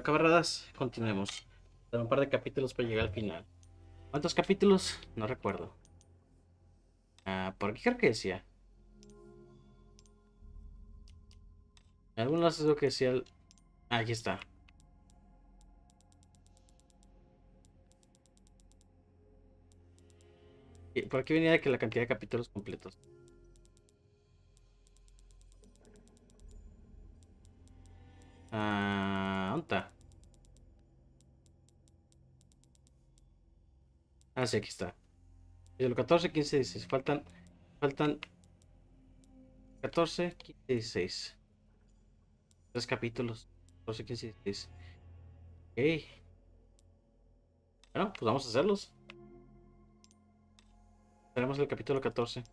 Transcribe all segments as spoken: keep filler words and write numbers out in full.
Camaradas, continuemos. Dar un par de capítulos para llegar al final. ¿Cuántos capítulos? No recuerdo. Ah, por aquí creo que decía. En algunos es lo que decía. El... Ah, aquí está. Y por aquí venía de que la cantidad de capítulos completos. Ah, ¿dónde está? Ah, sí, aquí está. Y de los catorce, quince, dieciséis. Faltan. Faltan catorce, quince, dieciséis. Tres capítulos. catorce, quince, dieciséis. Ok. Bueno, pues vamos a hacerlos. Tenemos el capítulo catorce.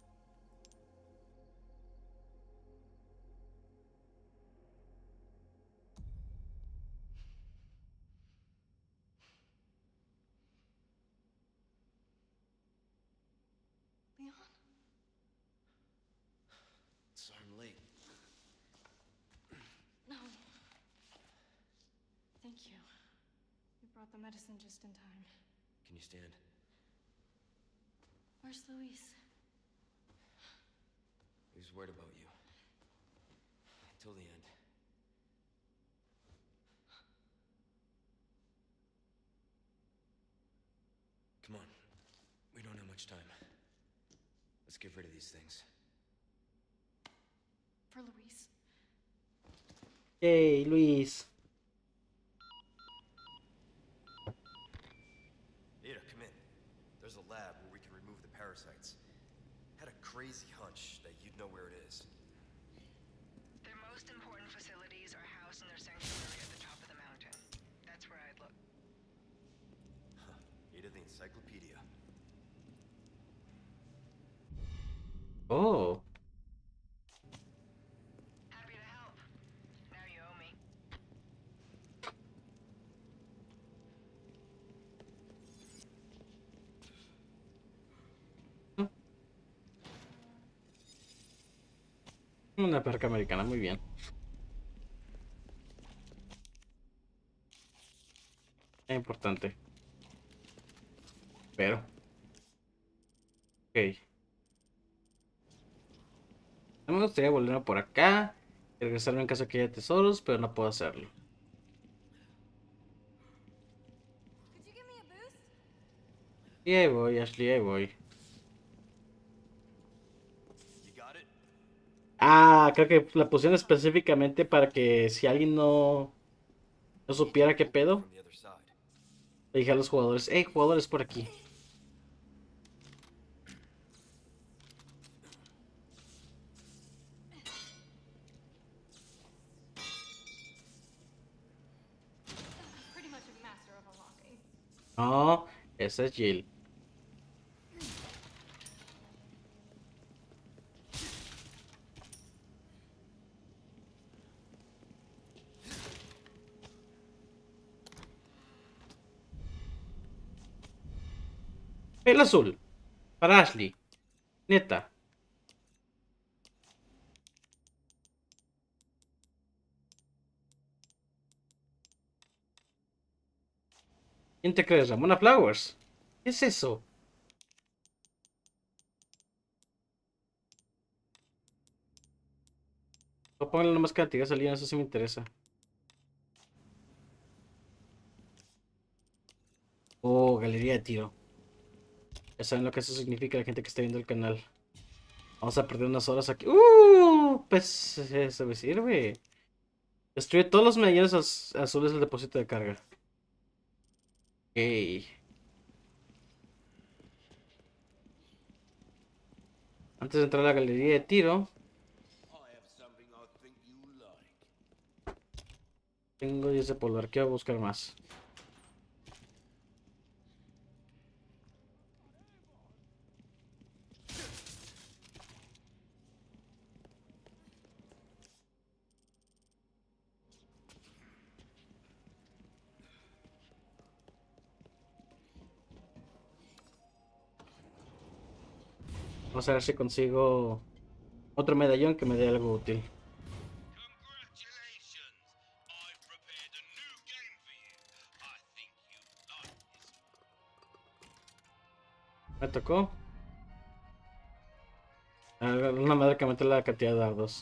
Leon? Sorry I'm late. No. Thank you. You brought the medicine just in time. Can you stand? Where's Luis? He was worried about you. Until the end. Come on. We don't have much time. Let's get rid of these things. For Luis. Yay, Luis. Ada, come in. There's a lab where we can remove the parasites. Had a crazy hunch that you'd know where it is. Their most important facilities are housed in their sanctuary at the top of the mountain. That's where I'd look. Huh. Ada the encyclopedia. Oh. Happy to help. Now you owe me. Una perca americana, muy bien. Es importante. Pero. Ok. No me gustaría volver por acá. Y regresarme en caso de que haya tesoros, pero no puedo hacerlo. Could you give me a boost? Y ahí voy, Ashley, ahí voy. You got it? Ah, creo que la pusieron específicamente para que si alguien no, no supiera qué pedo, From the other side. le dije a los jugadores, hey, jugadores por aquí. Pretty much a master of unlocking. No, esa es Jill. El azul. Para Ashley. Neta. ¿Quién te crees, Ramona Flowers? ¿Qué es eso? No póngale nomás que antigua salida, eso sí me interesa. Oh, galería de tiro. Ya saben lo que eso significa la gente que está viendo el canal. Vamos a perder unas horas aquí. ¡Uh! Pues eso me sirve. Destruye todos los medallones az- azules del depósito de carga. Ok. Antes de entrar a la galería de tiro, I have something I think you like. tengo diez de polvar. Quiero buscar más. Vamos a ver si consigo otro medallón que me dé algo útil. Congratulations! I've prepared a new game Me tocó. Ah, una madre que mete la cantidad de dardos.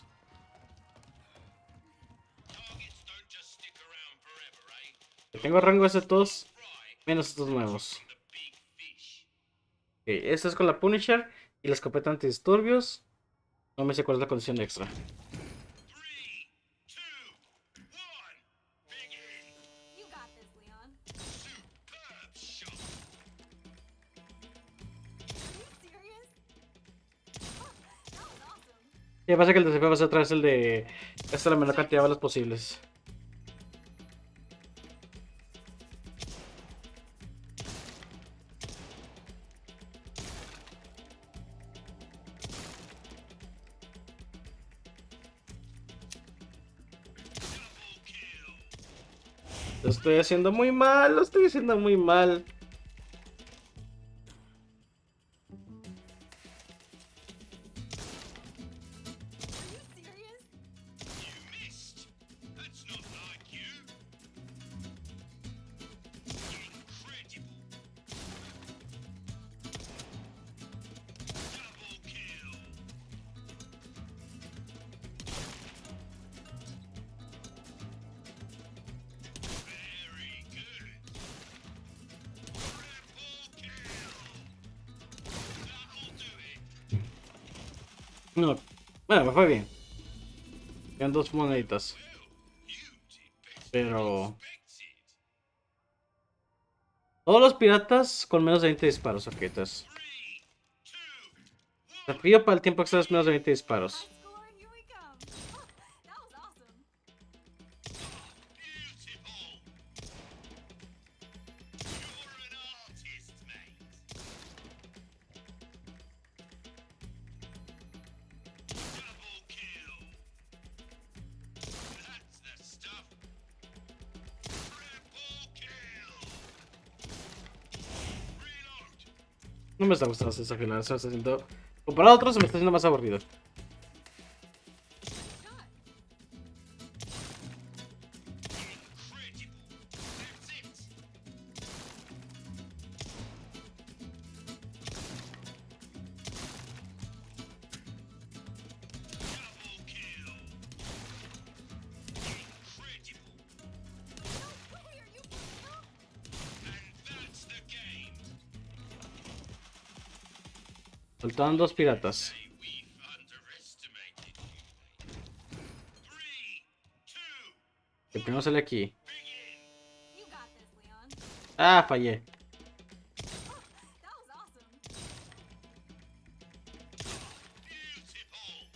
Targets don't just stick around forever, eh? Tengo rango ese todos, menos estos nuevos. The big fish. Ok, esta es con la Punisher y la escopeta antidisturbios. No me sé cuál es la condición extra. Three, two, one. Begin. You got this, Leon. Superb shot. Are you serious? Oh, that was awesome. Y pasa que el desafío va a ser otra vez el de gastar la menor cantidad de balas posibles. Double kill. Lo estoy haciendo muy mal, lo estoy haciendo muy mal. Are you serious? You missed. That's not like you. Incredible. Double kill. Very good. Triple kill. That'll do it. No, bueno, me fue bien. Quedan dos moneditas. You did better Pero than expected. todos los piratas con menos de veinte disparos, ok, entonces. Three, two, one. Desafío para el tiempo extra es menos de veinte disparos. High score, here we come. Oh, that was awesome. Beautiful. You're an artist, mate. Double kill. That's the stuff. Triple kill. Reload. No me está gustando este desafío, la verdad, se me está haciendo... Comparado a otros, se me está haciendo más aburrido. Shot. Incredible. That's it. Double kill. Incredible. Wait, are you? Oh, And that's the game. Faltaban dos piratas. Say we've underestimated you, mate. Three, two, El primero sale aquí. begin. you got this, Leon. Ah, fallé. Oh, that was awesome. Beautiful.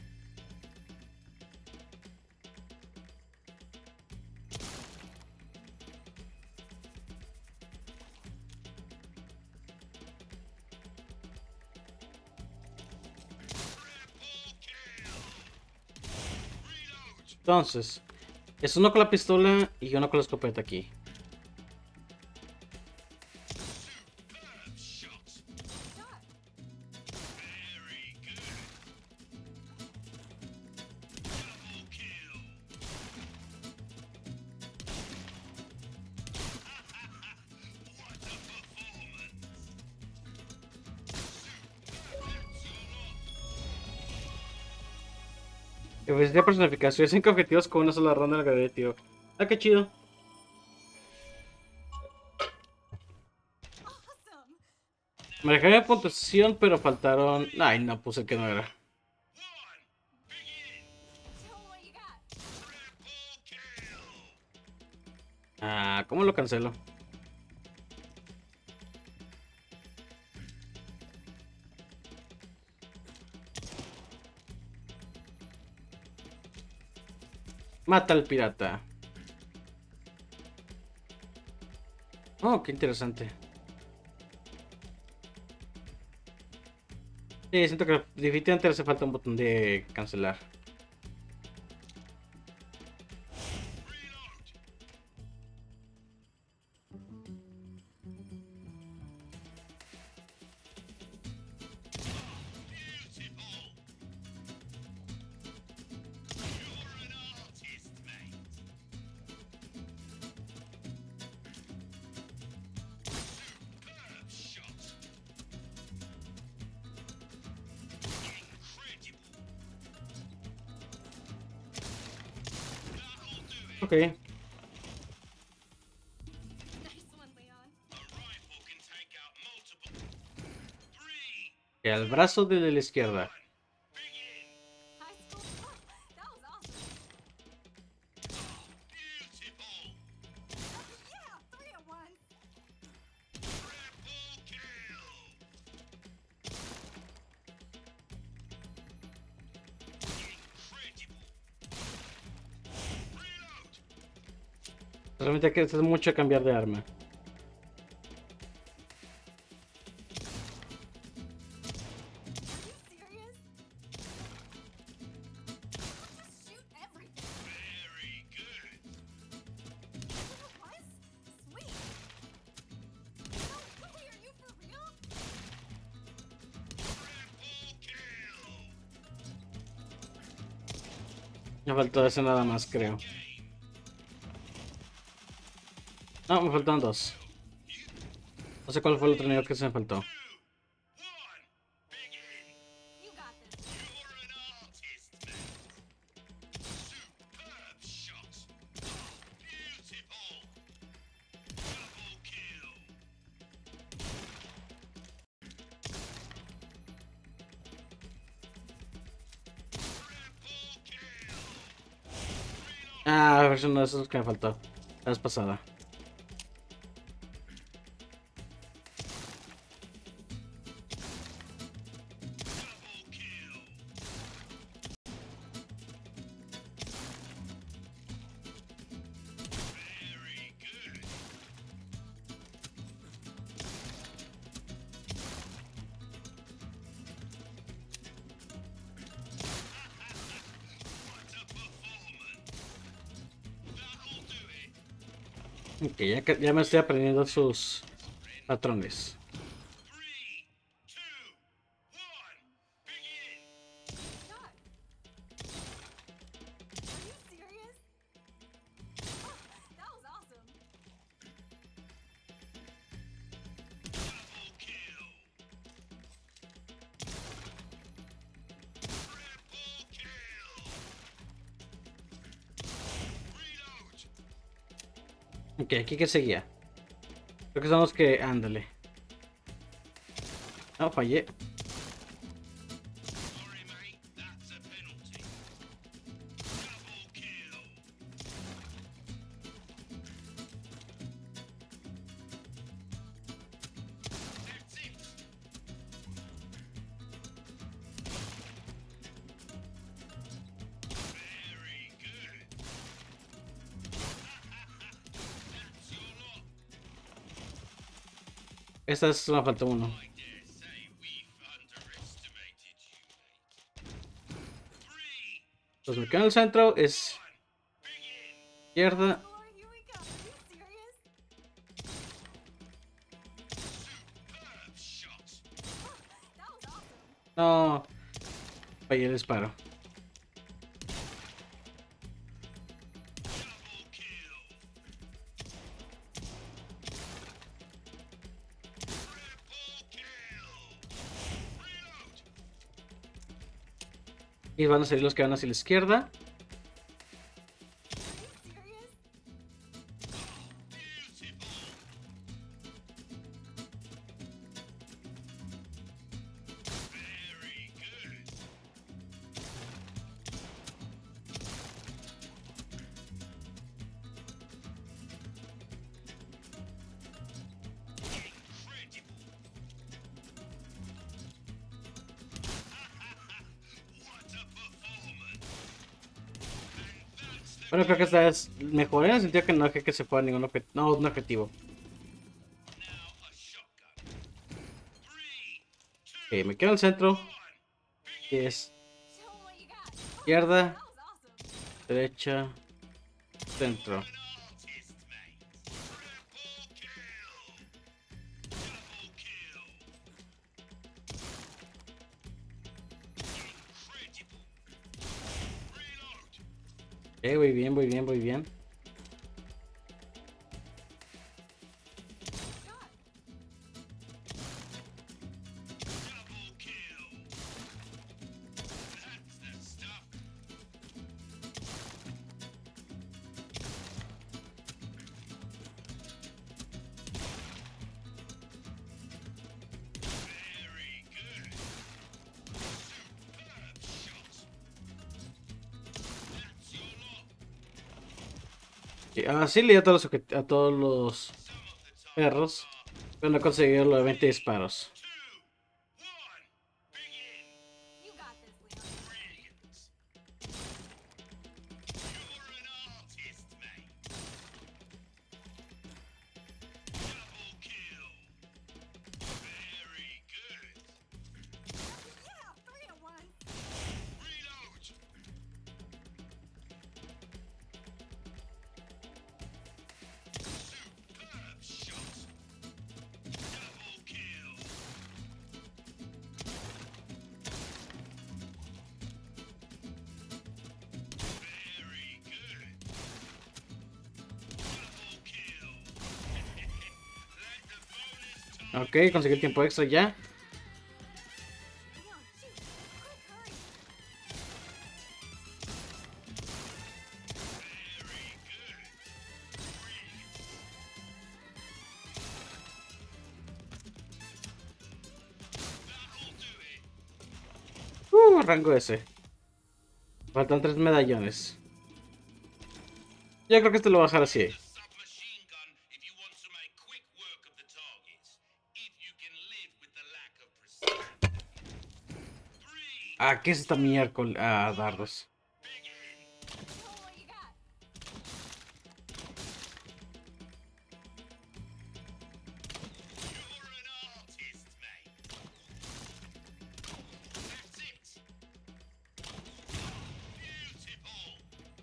Triple kill. Reload. Entonces, es uno con la pistola y uno con la escopeta aquí. Superb shot. Shot. Very good. Double kill. What a performance. Eficiencia personificación, cinco objetivos con una sola ronda en la galería, tío. Ah, qué chido. Awesome. Me dejé de puntuación, pero faltaron... Ay, no, puse que no era. One. Begin. Show 'em what you got. Triple kill. Ah, ¿cómo lo cancelo? Mata al pirata. Oh, qué interesante. Sí, siento que definitivamente le hace falta un botón de cancelar. Reload. Beautiful. You're an artist, mate. Superb shot. Ok. Nice one, Leon. Y al brazo de la izquierda. High school. Oh, that was awesome. Yeah, three at once. Realmente hay que hacer mucho a cambiar de arma. Are you serious? Just shoot everything. Very good. What? Sweet. No way, are you for real? Me faltó ese nada más, creo. No, me faltan dos. No sé cuál fue el otro nivel que se me faltó. You got this. You're an artist, man. Superb shot. Beautiful. Double kill. Triple kill. Ah, a ver si uno de esos que me faltó. La vez pasada. Double kill. Very good. What a performance. That'll do it. Ok, ya, que- ya me estoy aprendiendo sus patrones. Three, two, one, begin. Shot. Are you serious? Oh, that was awesome. Double kill. Triple kill. Reload. Ok, aquí que seguía. Creo que somos que. Ándale. No, fallé. Sorry, mate. That's a penalty. Double kill. That's it. Very good. That's your lot. Esta es me faltó uno. I dare say we've underestimated you, mate. Three, Pues me quedo en el centro. Es begin. izquierda. Score, here we go. Are you serious? Superb shot. Oh, that was awesome. No. Fallé el disparo. Double kill. Triple kill. Reload. Y van a salir los que van hacia la izquierda. Are you serious? Beautiful. Very good. Incredible. What a performance. And that's the Bueno, creo que esta vez mejoré en el sentido que no dejé que se fuera ningún objetivo. No, un objetivo. now a shotgun. Three, Ok, me quedo en el centro. one, Y begin. es Show 'em what you got. Oh, izquierda, that was awesome. derecha, centro. An artist, mate. Triple kill. Double kill. Incredible. Reload. Ok, voy bien, voy bien, voy bien. Shot. Double kill. That's the stuff. así le di a todos los, objet- a todos los perros, pero no he conseguido lo de veinte disparos. You got this, Leon. You're an artist, mate. Double kill. Very good. Yeah, three at once. Reload. Superb shot. Double kill. Very good. Double kill. Let the bonus time. Ok, conseguí tiempo extra ya. Leon, shoot. Quick, hurry. Very good. That'll do it. Uh, rango S. Faltan tres medallones. Yo creo que este lo voy a dejar así. The submachine gun if you want to make quick work of the targets. If you can live with the lack of precision. Three. Ah, ¿qué es esta miércoles? Ah, dardos. Begin. Show what you got. You're an artist, mate. That's it. Beautiful.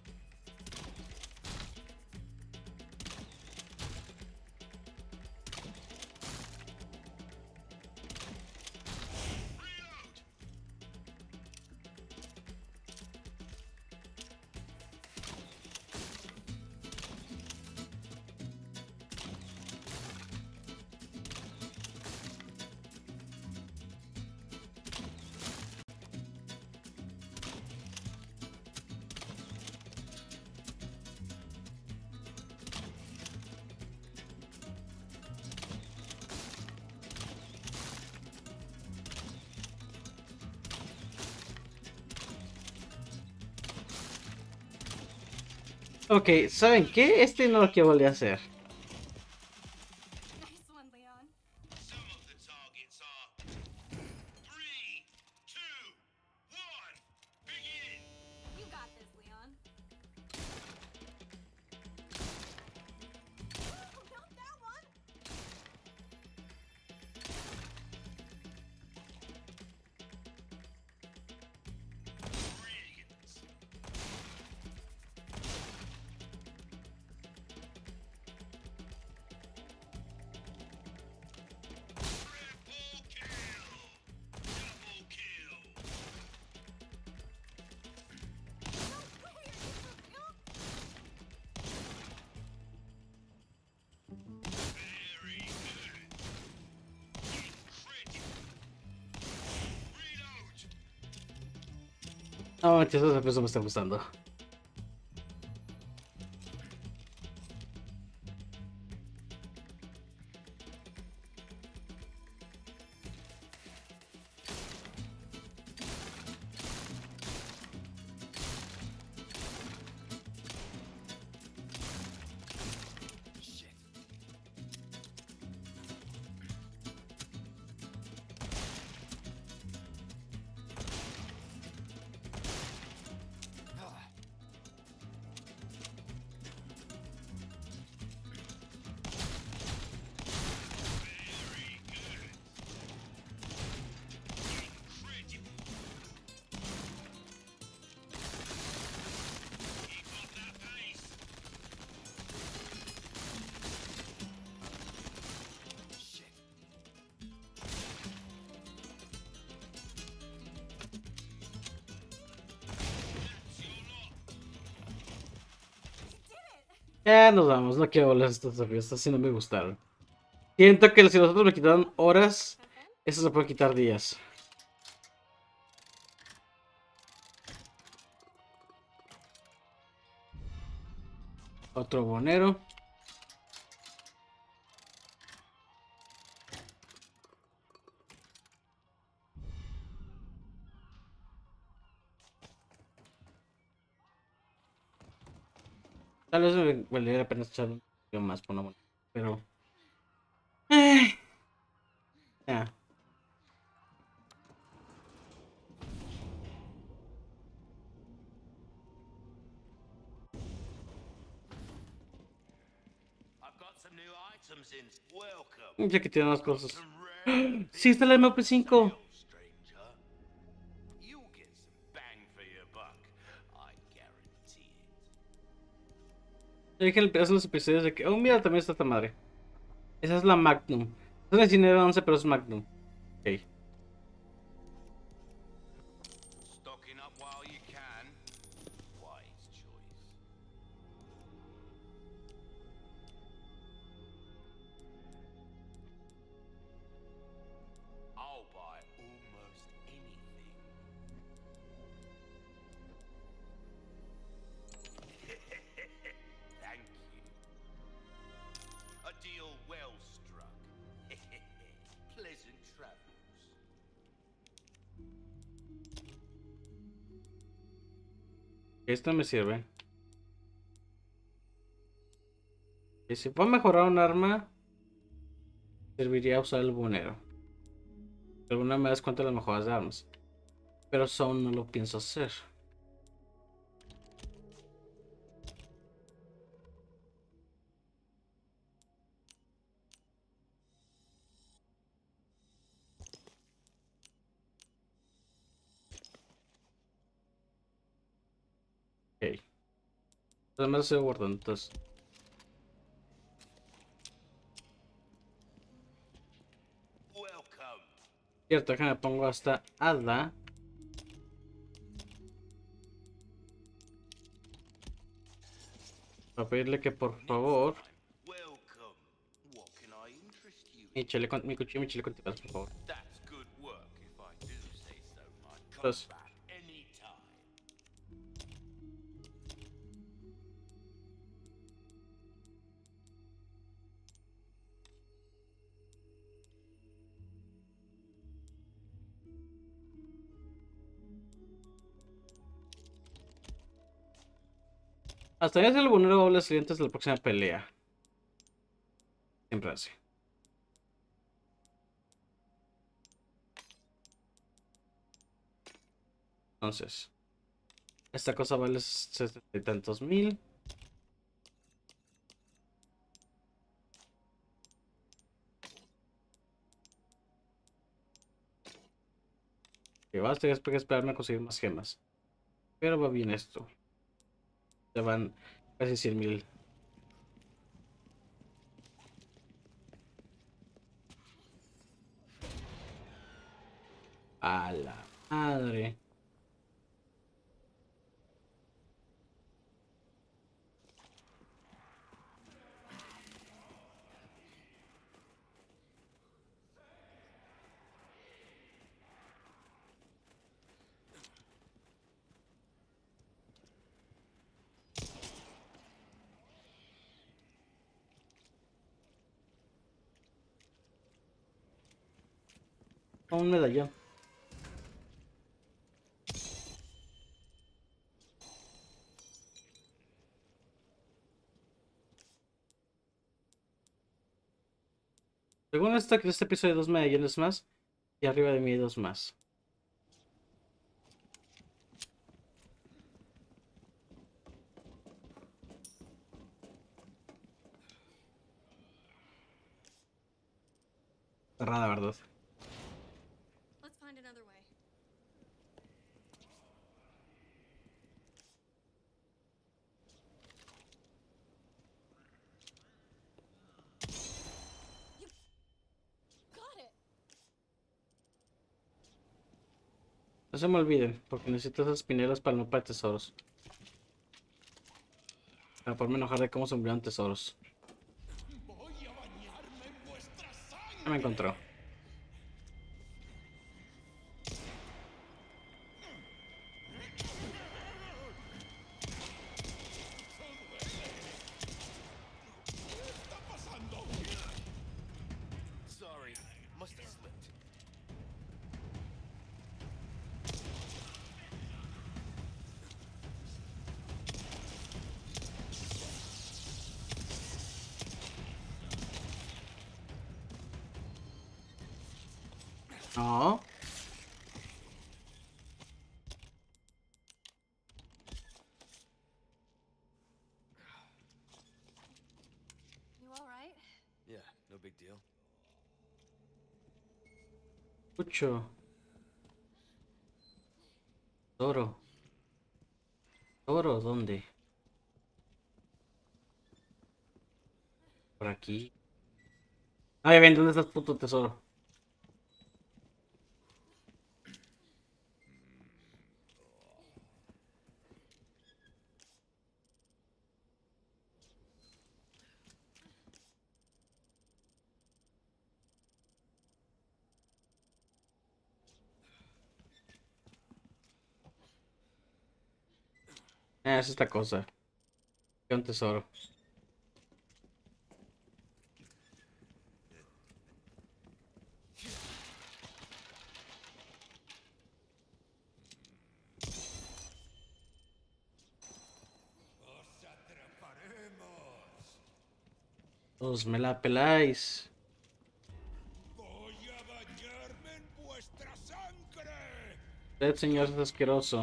Reload. Ok, ¿saben qué? Este no lo quiero volver a hacer. Nice one, Leon. Some of the targets are three, two, one, begin. You got this, Leon. Ooh, not that one. Brilliant. Triple kill. Double kill. No way, are you for real? Very good. Incredible. Reload. No, esos efectos me están gustando. Shit. Ah, Very good. Incredible. Keep up that pace. shit. That's your lot. You did it. Ya nos vamos, no quiero volver a estos desafíos, estos sí no me gustaron. Siento que si los otros me quitaron horas, Have fun. estos se pueden quitar días. Otro bonero. Tal vez me valdría la pena echar un poquito más por una moneda. Pero. Eh, ya. I've got some new items in. Welcome. Ya que tiene más cosas. Some rare Sí, está la M P cinco. sale, stranger. You'll get some bang for your buck. I guarantee it. Ya dije en el- hace los episodios de que. Oh, mira, también está esta madre. Esa es la Magnum. Es una diecinueve once, pero es Magnum. Ok. Stocking up while you can. Wise choice. I'll buy almost anything. Thank you. A deal well struck. Pleasant travels. Esto me sirve. Y si puedo mejorar un arma, serviría usar el buhonero. De alguna me das cuenta de las mejoras de armas. Pero eso aún no lo pienso hacer. Ok. Además lo estoy guardando, entonces. Welcome. Cierto, que me pongo hasta Ada. Para pedirle que por favor Welcome. What can I interest you in? mi chaleco, mi cuchillo y mi chaleco antibalas, por favor. That's good work if I do say so myself. Come Pues- back anytime. Hasta ya se el buhonero doble salir antes de la próxima pelea. Siempre así. Entonces, esta cosa vale setenta y tantos mil. Que basta y después esperarme a conseguir más gemas. Pero va bien esto. Ya van casi cien mil. A la madre. Un medallón. Según esta, este episodio hay dos medallones más. Y arriba de mí hay dos más. Cerrada, ¿verdad? Let's find another way. You got it. No se me olviden, porque necesito esas pineras para el mapa de tesoros. Para poderme enojar de cómo se murieron tesoros. Ya me encontró. Sorry, must have slipped. No. You all right? Yeah, no big deal. Mucho. Toro. Toro, ¿dónde? Por aquí. Ay, ven, ¿dónde estás, puto tesoro? Ah, es esta cosa. Es un tesoro. Os me la peláis. Voy a bañarme en vuestra sangre. Usted, señor, es asqueroso.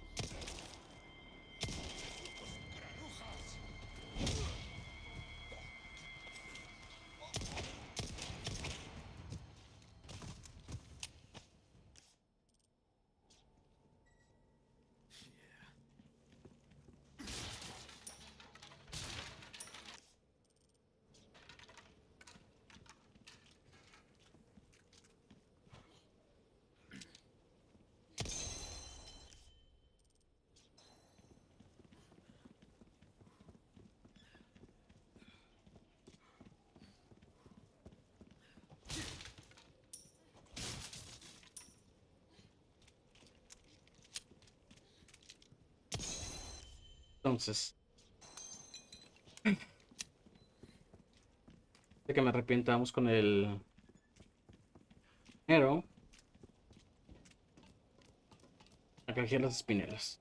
Entonces, de que me arrepienta, vamos con el Nero a canjear las espinelas.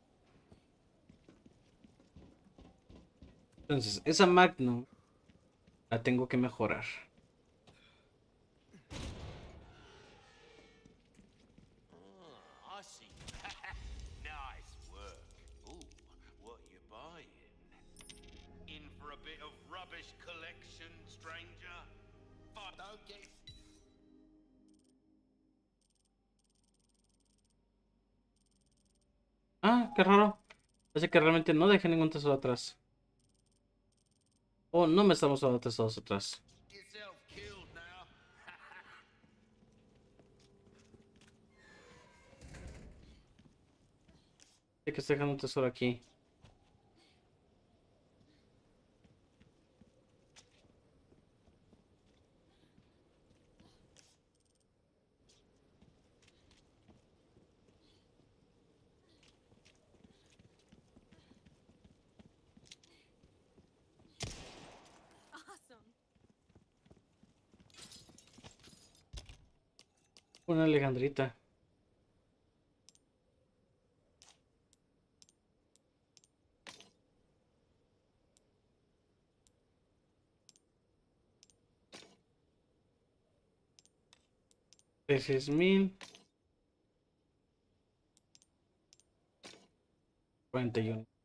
Entonces, esa Magnum la tengo que mejorar. Ah, I see. Nice work. Ooh, what you buying? In for a bit of rubbish collection, stranger? Fuck, don't get... Ah, qué raro. Parece que realmente no dejé ningún tesoro atrás. O no me estamos dando tesoros atrás. yourself killed now. Sé que estoy dejando un tesoro aquí. Awesome. Una Alejandrita. Seis mil. cuarenta y uno.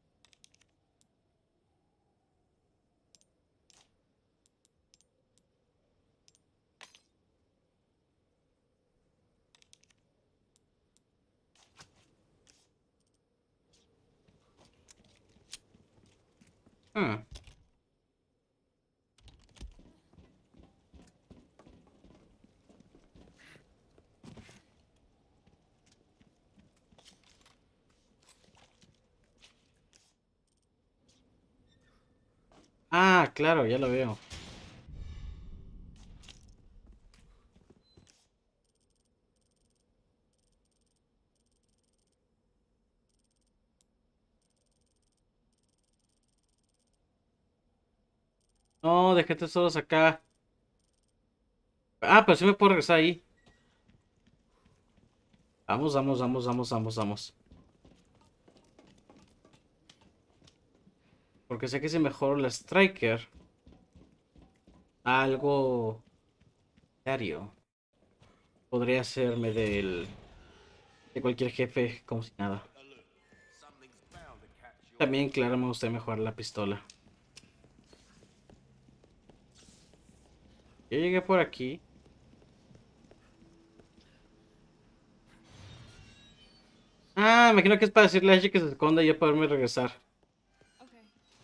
Ah. Ah, claro, ya lo veo. No, dejé tesoros acá. Ah, pero sí me puedo regresar ahí. Vamos, vamos, vamos, vamos, vamos, vamos. Porque sé que si mejoro la Striker, algo serio. podría hacerme del de cualquier jefe como si nada. Now look, something's bound to catch your También, claro, me gustaría mejorar la pistola. Yo llegué por aquí. Ah, imagino que es para decirle a Ashley que se esconda y ya poderme regresar. Okay.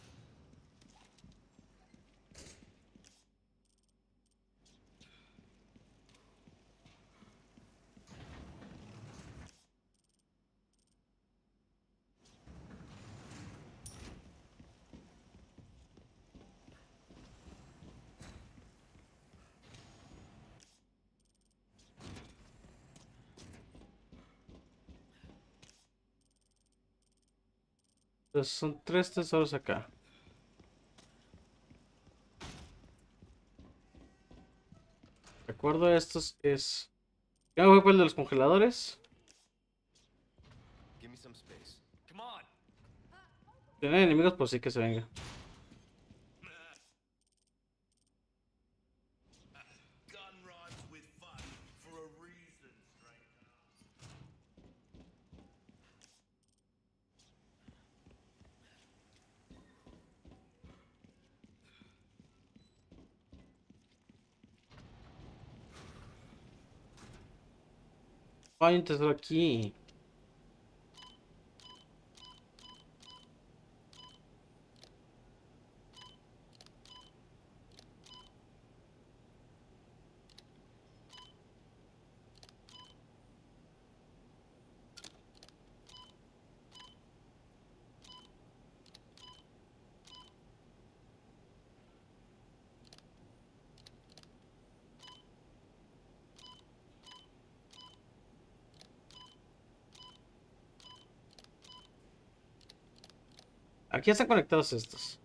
Entonces son tres tesoros acá. De acuerdo a estos es... Ya voy por el de los congeladores. Give me some space. Come on. Tener enemigos, pues sí que se venga. Gun rhymes with fun for a reason, stranger. Hay un tesoro aquí. Aquí están conectados estos.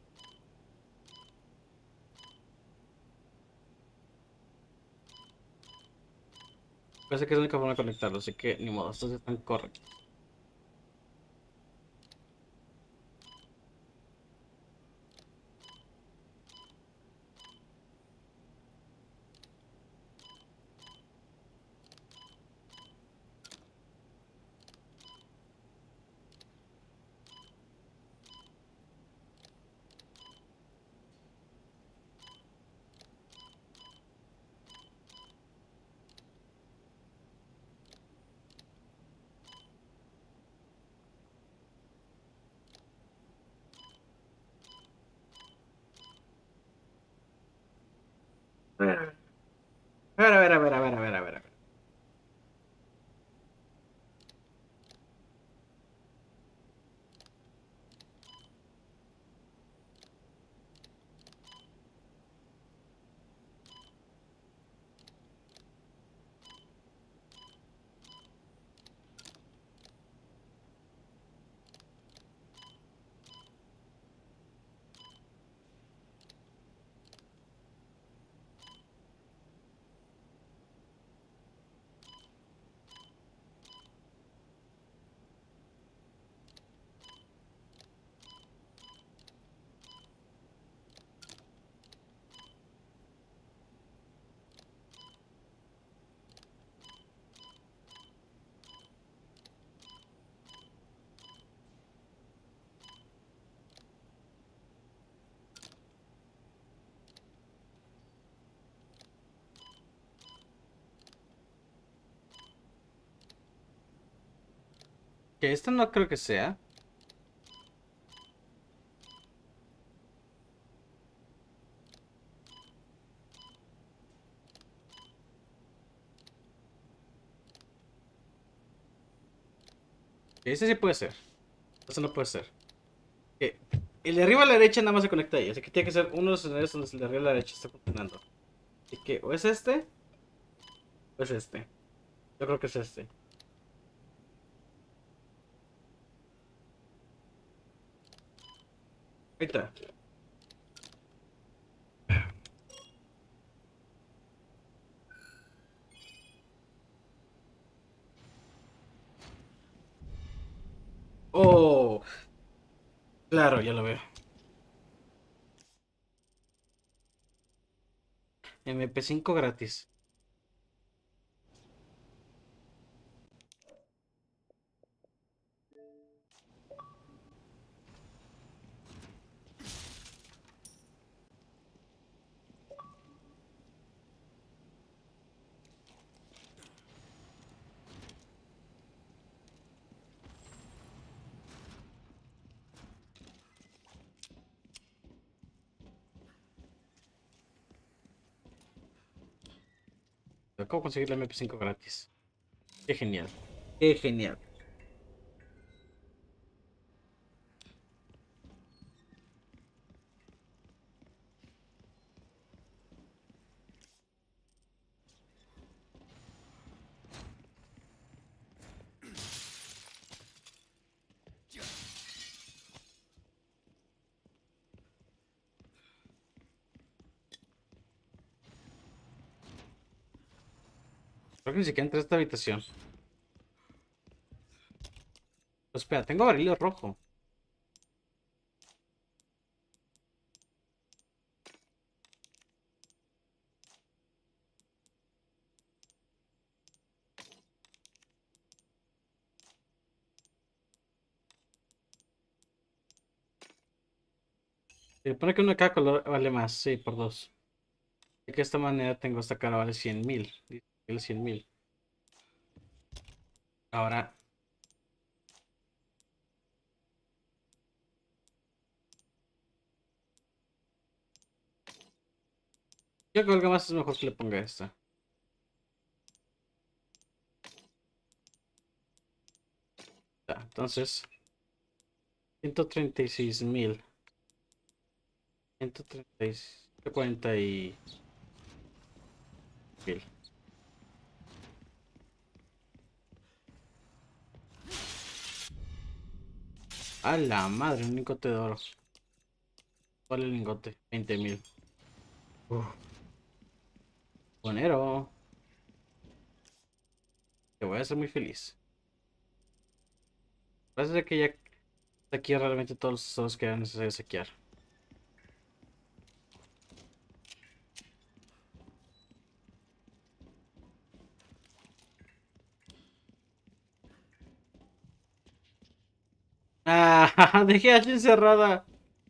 Parece que es la única forma de conectarlos, así que ni modo, estos están correctos. A ver, a ver, a ver, a ver, a ver, a ver, a ver, a ver. Que esto no creo que sea. Ese sí puede ser. Eso no puede ser. Que el de arriba a la derecha nada más se conecta ahí. Así que tiene que ser uno de los escenarios donde el de arriba a la derecha está funcionando. Así que o es este o es este. Yo creo que es este. Ahí está. Oh, claro, ya lo veo. M P cinco gratis. ¿Cómo conseguir la M P cinco gratis? Qué genial. Qué genial. Creo que ni siquiera entré a esta habitación. Pues espera, tengo barril rojo. Se supone que uno de cada color vale más, sí, por dos. De que de esta manera tengo esta cara vale cien mil. Dice que vale cien mil. Ahora, yo creo que más es mejor que le ponga esta. Ya, entonces, ciento treinta y seis mil. ciento treinta y ciento cuarenta y mil. A la madre, un lingote de oro. ¿Cuál es el lingote? veinte mil. Bonero. Te voy a hacer muy feliz. Parece que ya saqué realmente todos los tesoros que era necesario saquear. Ah, dejé a Ashley encerrada.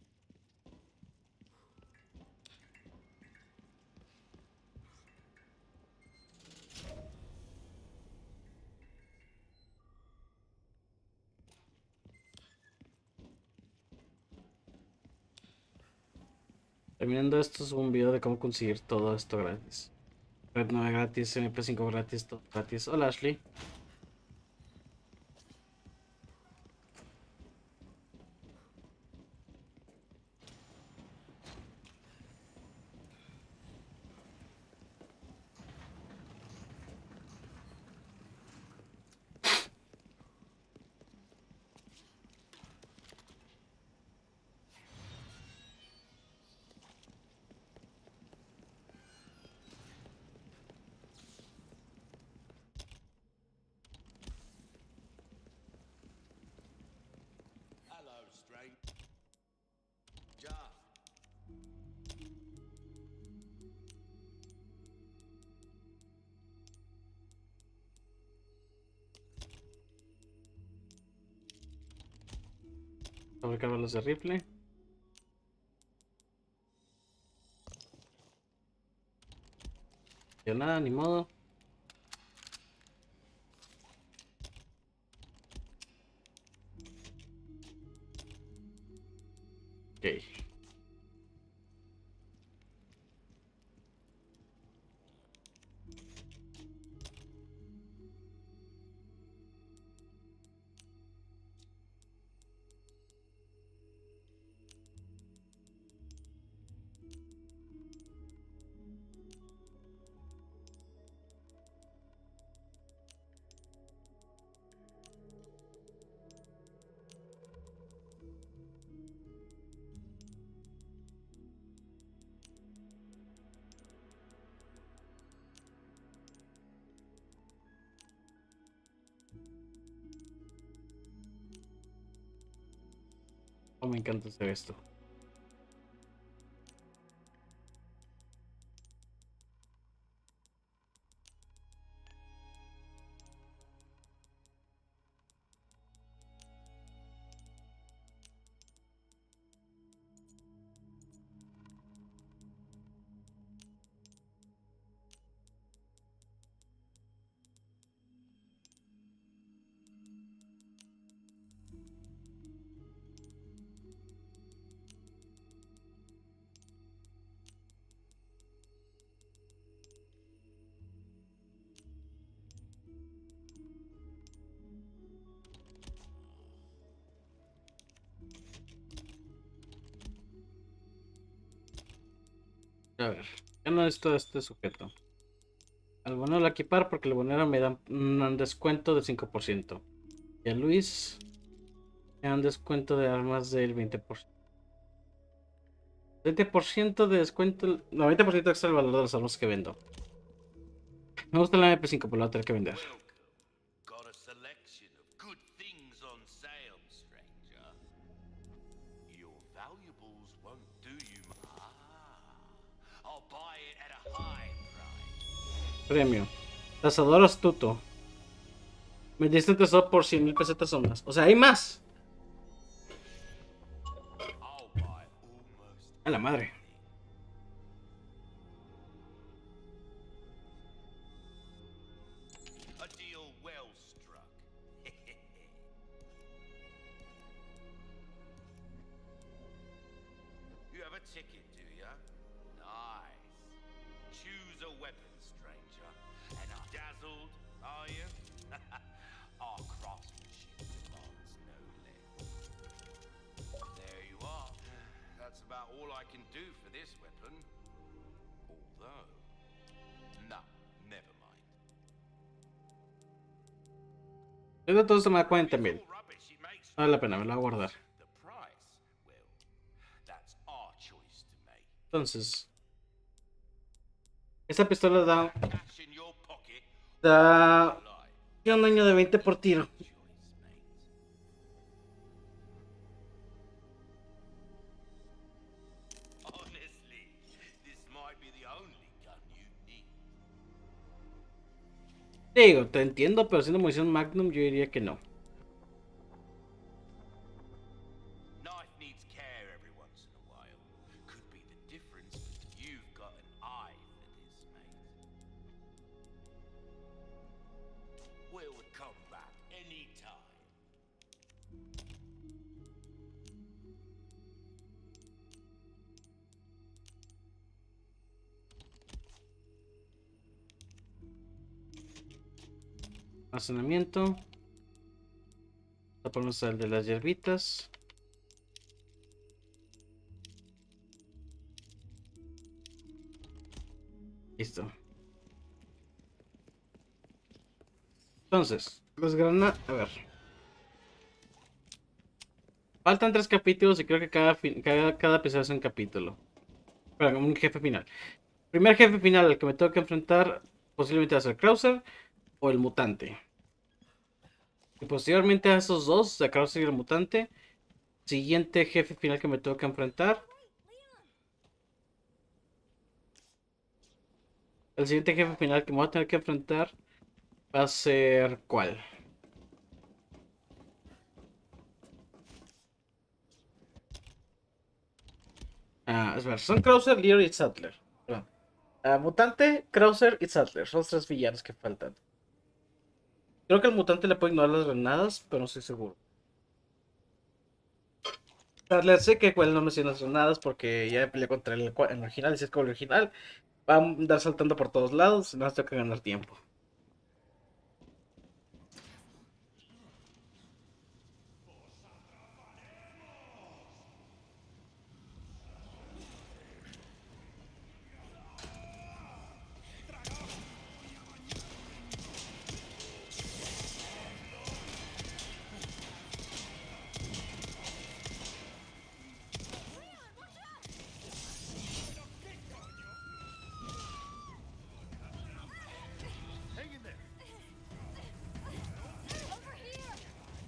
Terminando esto es un video de cómo conseguir todo esto gratis. Red nueve gratis, M P cinco gratis, todo gratis. Hola Ashley. Hello, strange. John. Fabricar balas de rifle. Ya nada, ni modo. Ok. Oh, me encanta hacer esto. A ver, ya no necesito este sujeto. Al bonero lo equipar porque el bonero me da un descuento del cinco por ciento. Y a Luis me da un descuento de armas del veinte por ciento. veinte por ciento de descuento. No, veinte por ciento extra el valor de las armas que vendo. Me gusta la M P cinco, pero la voy a tener que vender. Welcome. Got a selection of good things on sale, stranger. Your valuables won't do you. Ah, I'll buy it at a high price. Premio. Cazador astuto. Me diste un tesoro por cien mil pesetas o más. O sea, hay más. I'll buy almost A la madre. a deal well struck. You have a ticket, do ya? Nice. Choose a weapon, stranger. And I'm dazzled, are you? Our craftsmanship demands no less. There you are. That's about all I can do for this weapon. Although, no, never mind. Tengo todo esto, me da cuarenta mil. All rubbish it makes No vale la pena, me lo voy a guardar. the price. Well, that's our choice to make. Entonces, esta pistola da, Cash in your pocket, da lie. un daño de veinte por tiro. Choice, mate. Honestly, this might be the only gun you need. Digo, te entiendo, pero siendo munición Magnum, yo diría que no. Knife needs care every once in a while. Could be the difference. You've got an eye for this, mate. We'll come back anytime. Almacenamiento. Ponemos el de las hierbitas. Listo. Entonces, los granadas. A ver. Faltan tres capítulos y creo que cada, fin- cada, cada episodio es un capítulo. Perdón, un jefe final. Primer jefe final al que me tengo que enfrentar posiblemente va a ser Krauser o el mutante. Y posteriormente a esos dos, a Krauser y el mutante, siguiente jefe final que me tengo que enfrentar. El siguiente jefe final que me voy a tener que enfrentar va a ser ¿cuál? Ah, es ver, son Krauser, Lear y Sattler. Perdón. Ah, mutante, Krauser y Sattler. Son los tres villanos que faltan. Creo que el mutante le puede ignorar las granadas, pero no estoy seguro. Sattler sé que él no me hacía las granadas porque ya peleé contra él en el cua- en el original. Y si es como el original, va a andar saltando por todos lados. No tengo que ganar tiempo. Over here!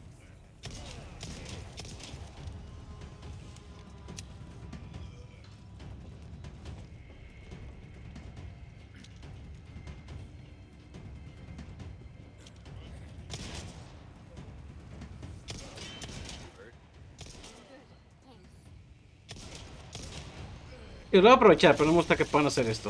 Y lo voy a aprovechar, pero no me gusta que puedan hacer esto.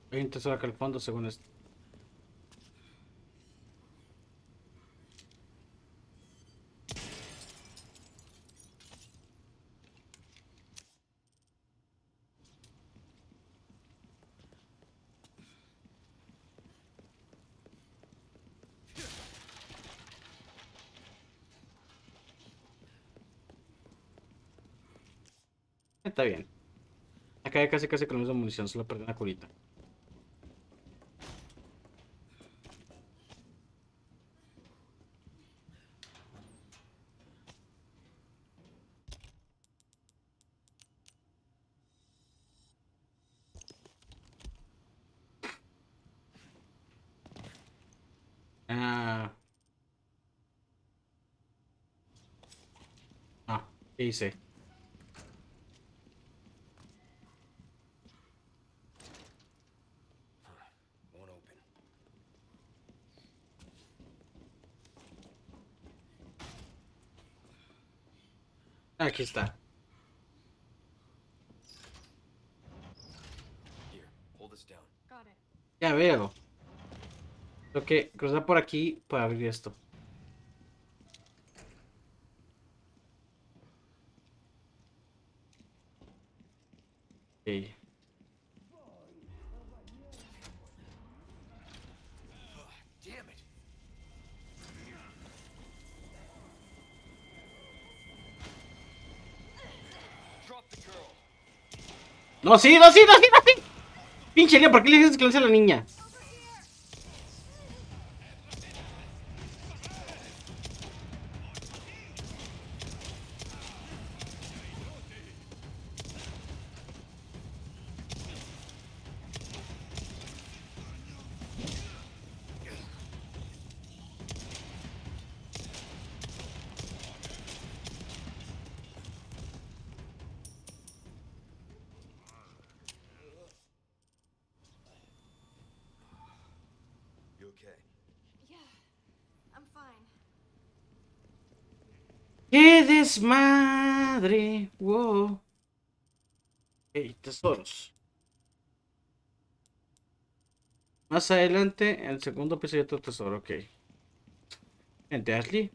Hay un tesoro acá al fondo, según esto. Está bien. Acá hay casi casi con la misma munición, solo perdí una curita. Ah, ah, ¿qué hice? Won't open. Aquí está. Here, hold this down. Got it. Ya veo. Tengo que cruzar por aquí para abrir esto. Ok. Damn it! Drop the girl. No, sí, no, sí, no, sí, no, sí. Pinche Lía, ¿por qué le dices que lance a la niña? You okay? Yeah, I'm fine. ¡Qué desmadre! Wow. Ok, tesoros. Más adelante, en el segundo piso hay otro tesoro, ok. Gente, Ashley.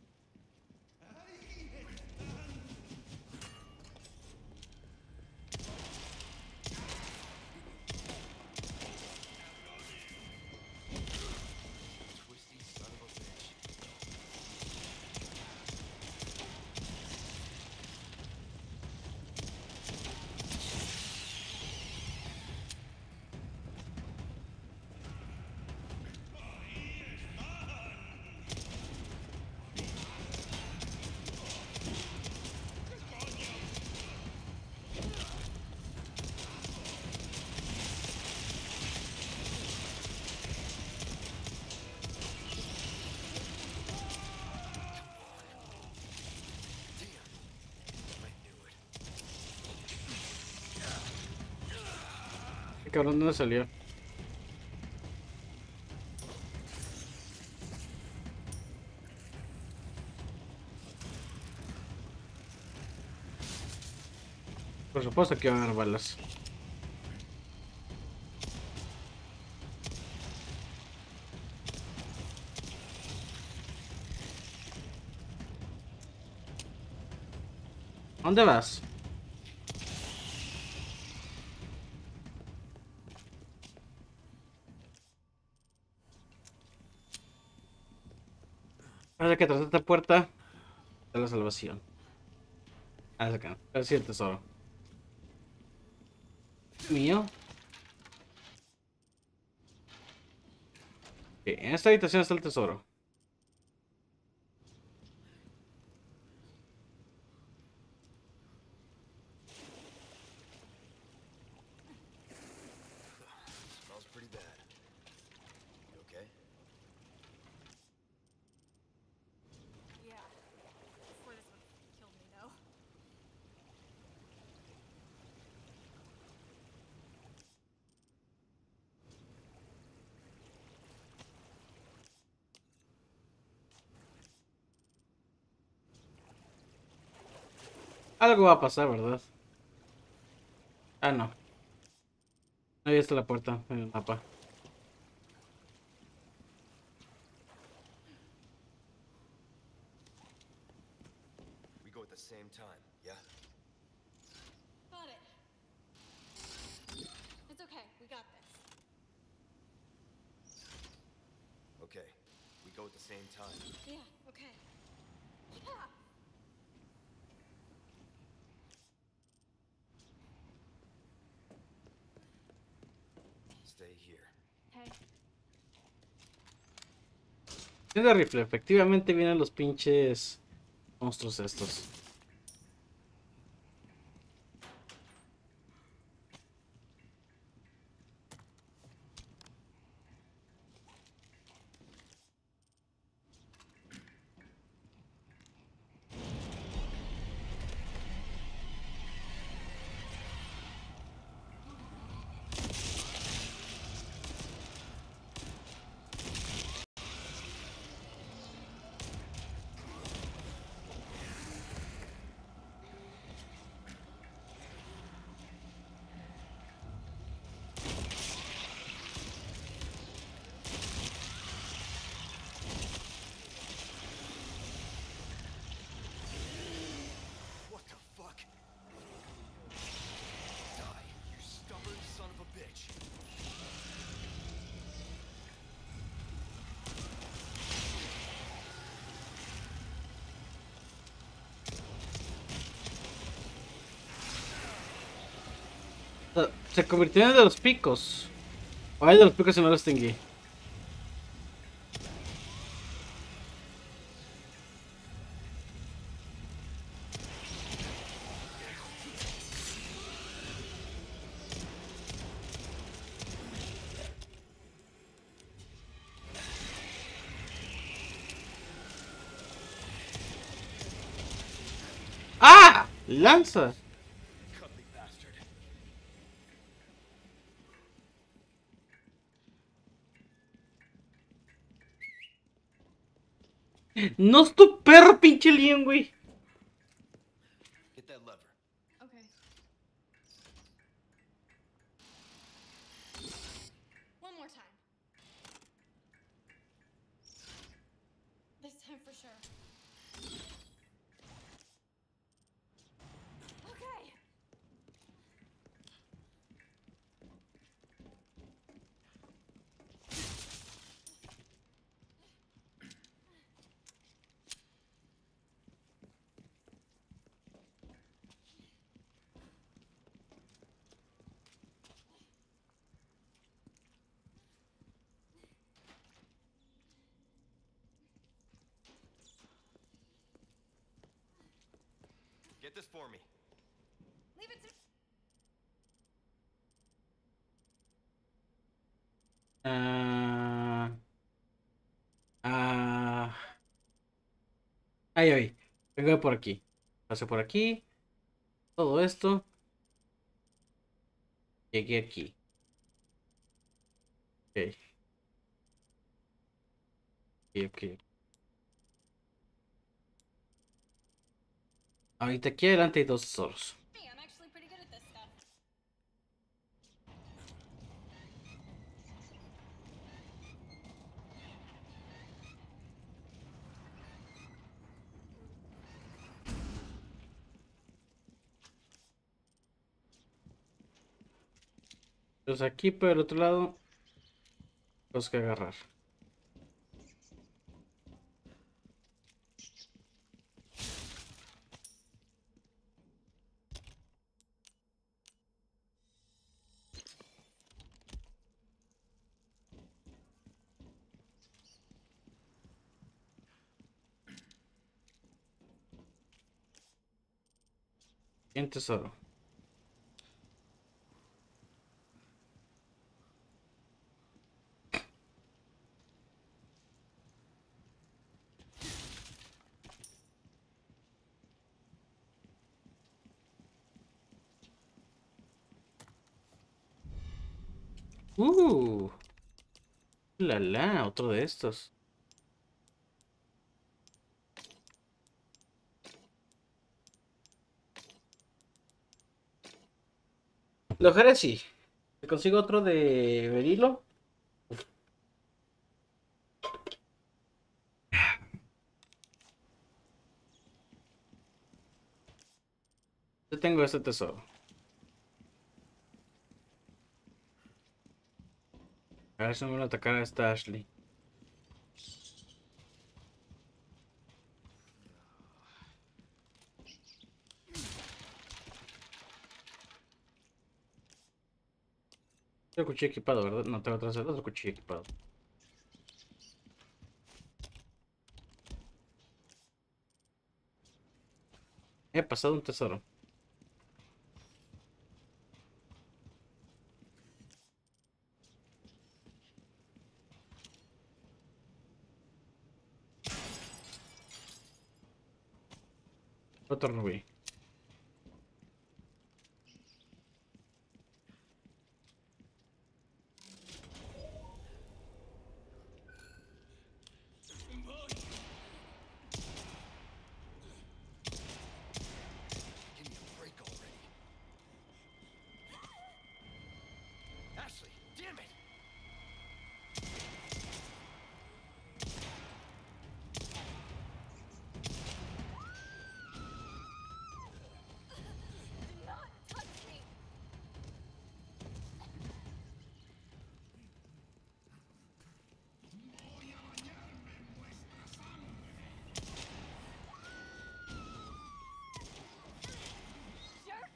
Twisty son of a bitch. Damn. I knew it. ¿Qué cabrón, dónde salió? Por supuesto que van a dar balas. ¿Dónde vas? Parece que tras esta puerta está la salvación. Ah, es acá. Es el tesoro. Mío. Ok, en esta habitación está el tesoro. Smells pretty bad. You okay? Yeah. Before this one killed me, though. Algo va a pasar, ¿verdad? Ah, no. Ahí está la puerta en el mapa. We go at the same time, yeah? Got it. It's okay. We got this. Okay. We go at the same time. Yeah, okay. Yeah. Stay here. Hey. Tiene rifle, efectivamente vienen los pinches monstruos estos. What the fuck? Die, you stubborn son of a bitch. O sea, se convirtió en el de los picos. O hay de los picos y no los extinguí. ¡Ah! ¡Lanza! Cuddly bastard. ¡No es tu perro, pinche Leon, güey! Get that lever. Okay. One more time. This time for sure. Okay. Get this for me. Leave it to Ah. Ah. Ahí, ahí. Vengo por aquí. Pasé por aquí. Todo esto. Llegué aquí. Ok. Ok, ok. Ahorita aquí adelante hay dos tesoros. me. I'm actually pretty good at this stuff. Entonces aquí por el otro lado. Tenemos que agarrar. Bien, tesoro. Uh, la la, otro de estos. Lo haré así. ¿Te consigo otro de berilo? Yo tengo este tesoro. A ver si no me van a atacar a esta Ashley. Tengo cuchillo equipado, ¿verdad? No, tengo atrás el otro cuchillo equipado. He pasado un tesoro. Otro rubí. Give me a break already. Ashley, damn it! Do not touch me. Jerk.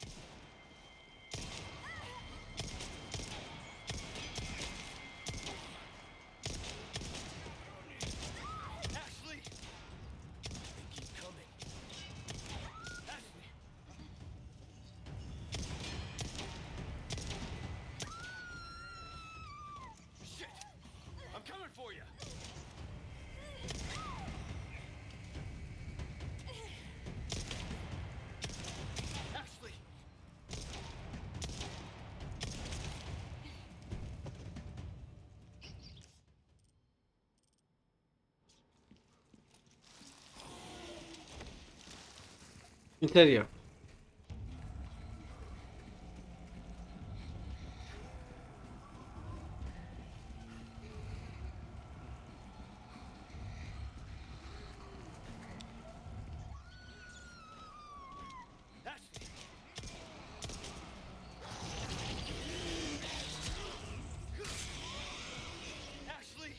Ashley! They keep coming. Ashley! Shit! I'm coming for you! Ashley! En serio. Ashley! Ashley!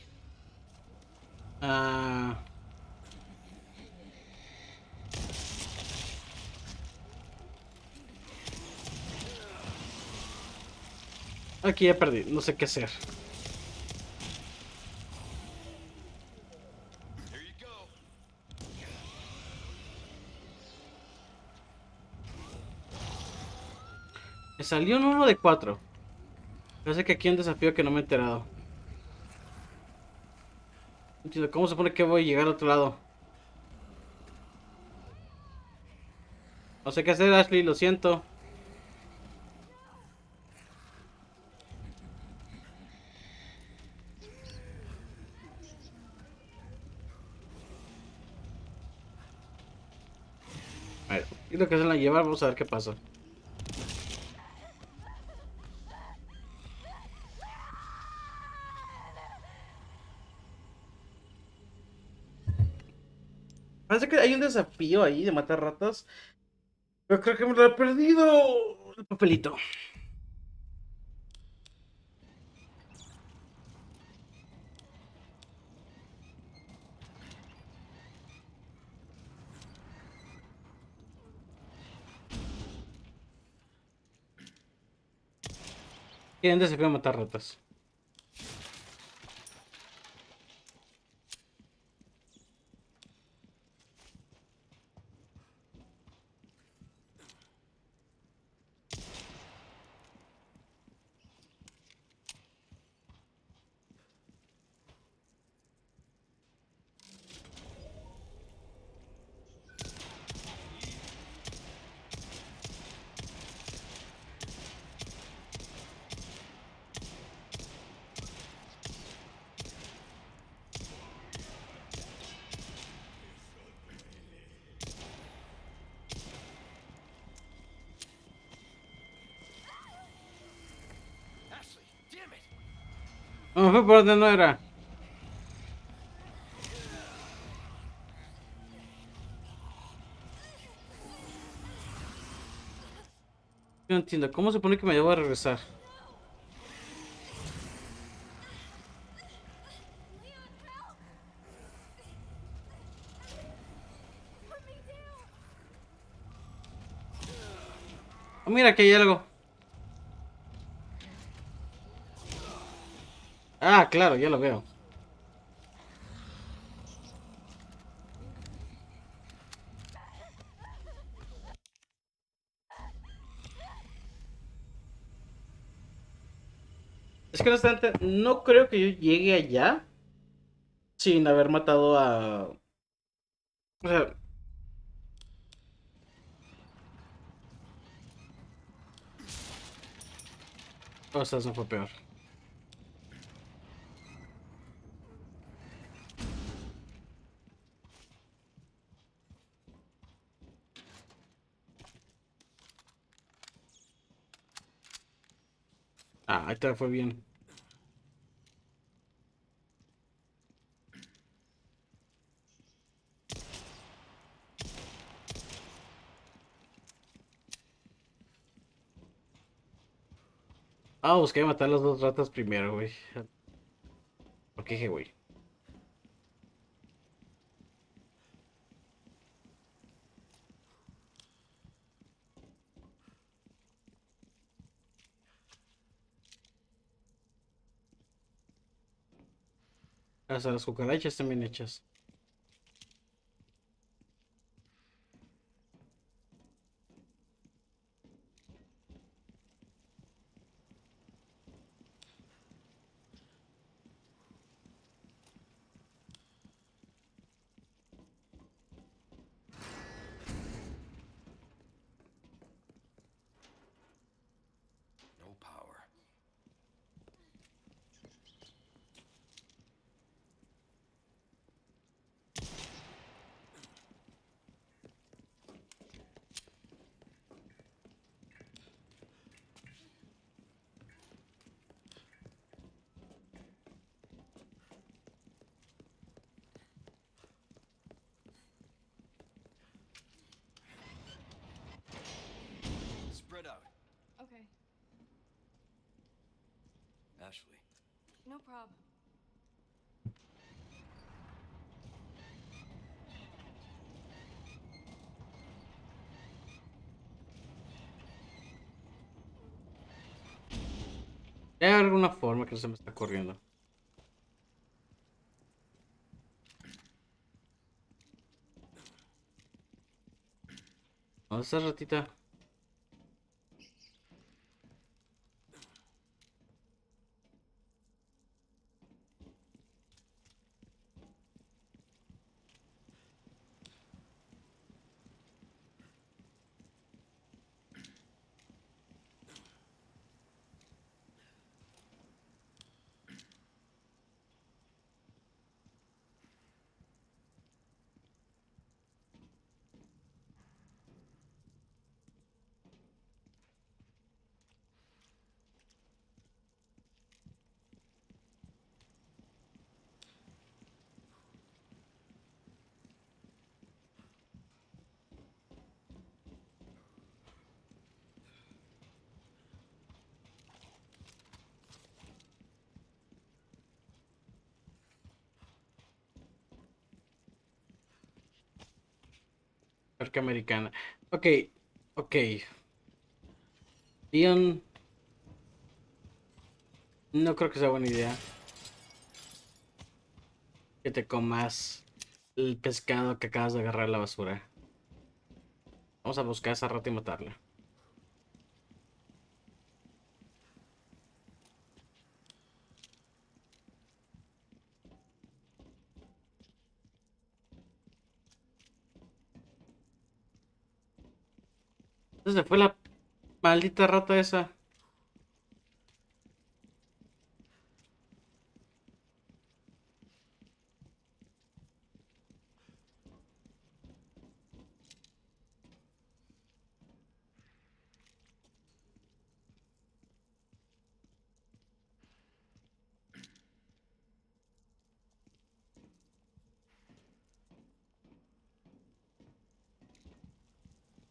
Ah. Aquí ya perdí, no sé qué hacer. Here you go. Me salió un uno de cuatro. Parece que aquí hay un desafío que no me he enterado. No entiendo, ¿cómo se supone que voy a llegar al otro lado? No sé qué hacer, Ashley, lo siento. A ver, y lo que se la llevar, vamos a ver qué pasa. Parece que hay un desafío ahí de matar ratas. Pero creo que me lo he perdido. El papelito. Tienen desafío de matar ratas. me fue por donde no era. No entiendo, ¿cómo se supone que me debo regresar? Leon, help! Put me down! Oh, mira, aquí hay algo. Ah, claro, ya lo veo. Es que honestamente, no creo que yo llegue allá sin haber matado a... O sea, o sea, eso fue peor. Ah, ahí te fue bien. Ah, busqué matar a las dos ratas primero, güey. ¿Por qué dije, güey? Hasta las cucarachas también hechas. No power. Spread out. Okay, Ashley. no problem. Hay alguna forma que no se me está corriendo. ¿Dónde está ratita? Parque Americana. Ok, ok. Leon, no creo que sea buena idea que te comas el pescado que acabas de agarrar de la basura. Vamos a buscar a esa rata y matarla. ¿Dónde se fue la maldita rata esa?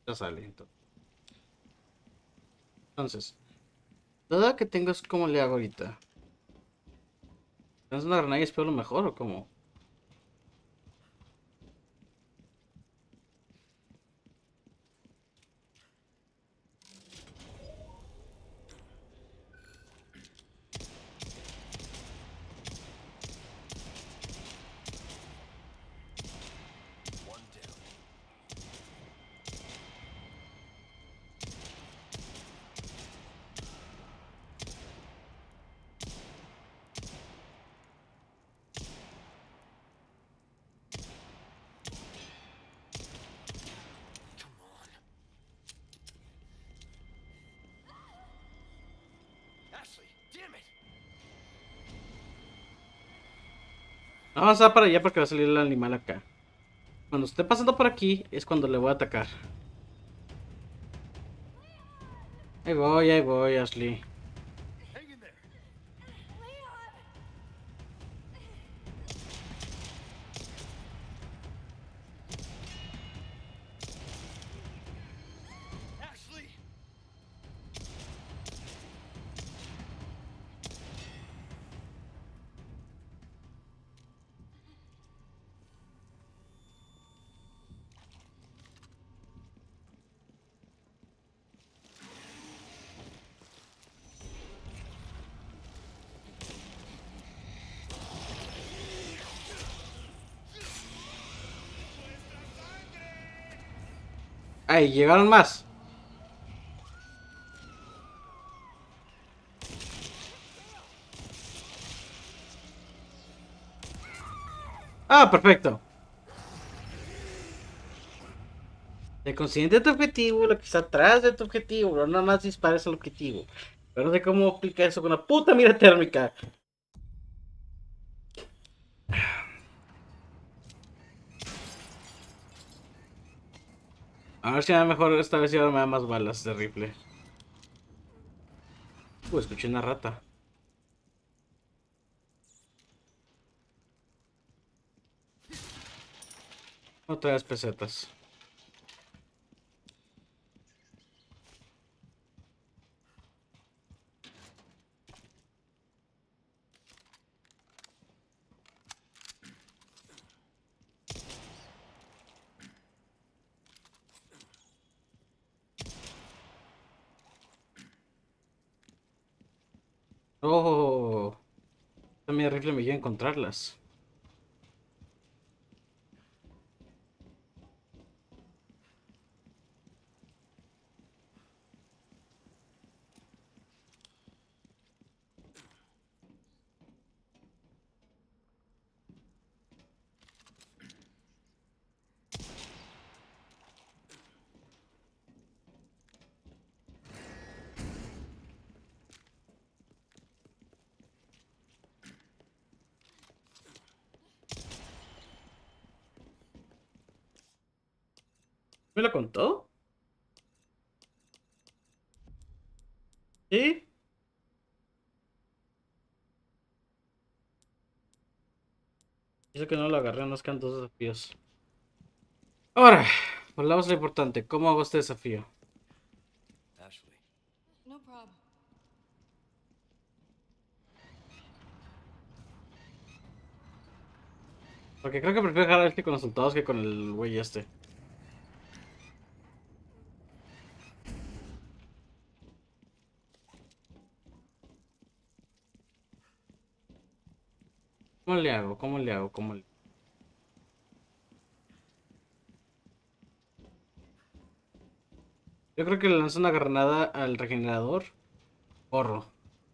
Ya sale. Entonces, Entonces, la duda que tengo es cómo le hago ahorita. ¿Es una granada y espero lo mejor o cómo? One down. Come on. Ashley, damn it! Vamos a para allá porque va a salir el animal acá. Cuando esté pasando por aquí es cuando le voy a atacar. Ahí voy, ahí voy, Ashley. Hang in there. Leon! Ashley! Ahí, llegaron más. Ah, perfecto. Sé consciente de tu objetivo, lo que está atrás de tu objetivo, no nada más dispares al objetivo. Pero no sé cómo aplicar eso con una puta mira térmica. A ver si me da mejor esta vez y ahora me da más balas de rifle. Uh, escuché una rata. Otra vez pesetas. Oh, esta mi rifle me ayuda a encontrarlas. ¿Me lo contó? ¿Sí? Dice que no lo agarré, nos quedan dos desafíos. Ahora, hablamos de lo importante. ¿Cómo hago este desafío? Ashley. No problem. Porque creo que prefiero dejar a este con los soldados que con el güey este. ¿Cómo le hago? ¿Cómo le hago? ¿Cómo le... Yo creo que le lanzo una granada al regenerador. Corro.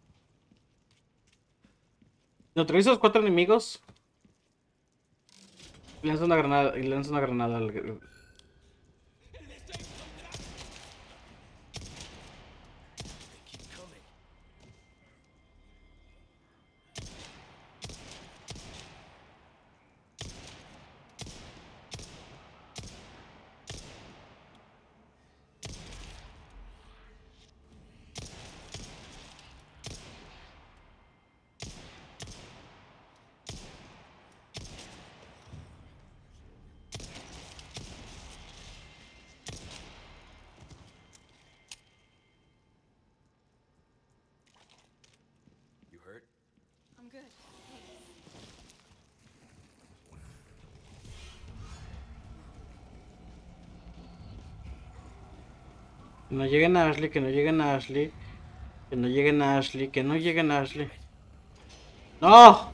Neutralizo a los cuatro enemigos. Y lanzo una granada. Y lanzo una granada al... Keep coming. Que no lleguen a Ashley, que no lleguen a Ashley. Que no lleguen a Ashley, que no lleguen a Ashley. ¡No!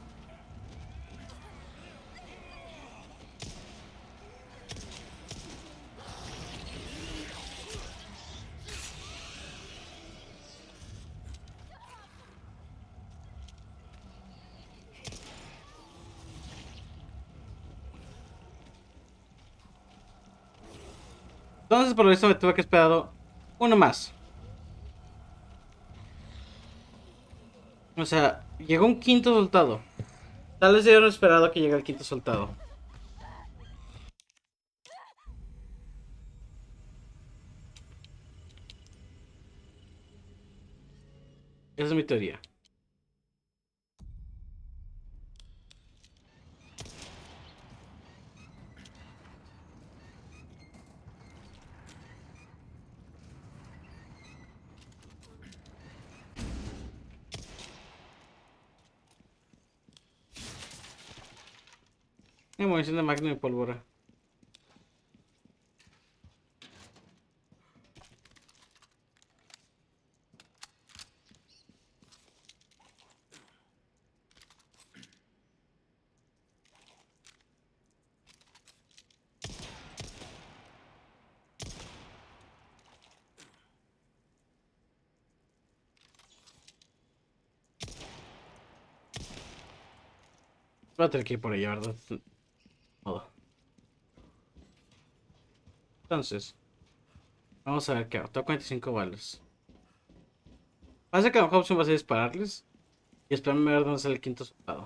Entonces por eso me tuve que esperar uno más. O sea, llegó un quinto soldado. Tal vez hubieran esperado que llegue el quinto soldado. Esa es mi teoría. Y munición de magno y pólvora. Voy a tener que ir por ella, ¿verdad? Modo. Entonces, vamos a ver qué hago. Tengo cuarenta y cinco balas. Pasa que la mejor opción va a ser dispararles. Y esperarme a ver dónde sale el quinto soldado.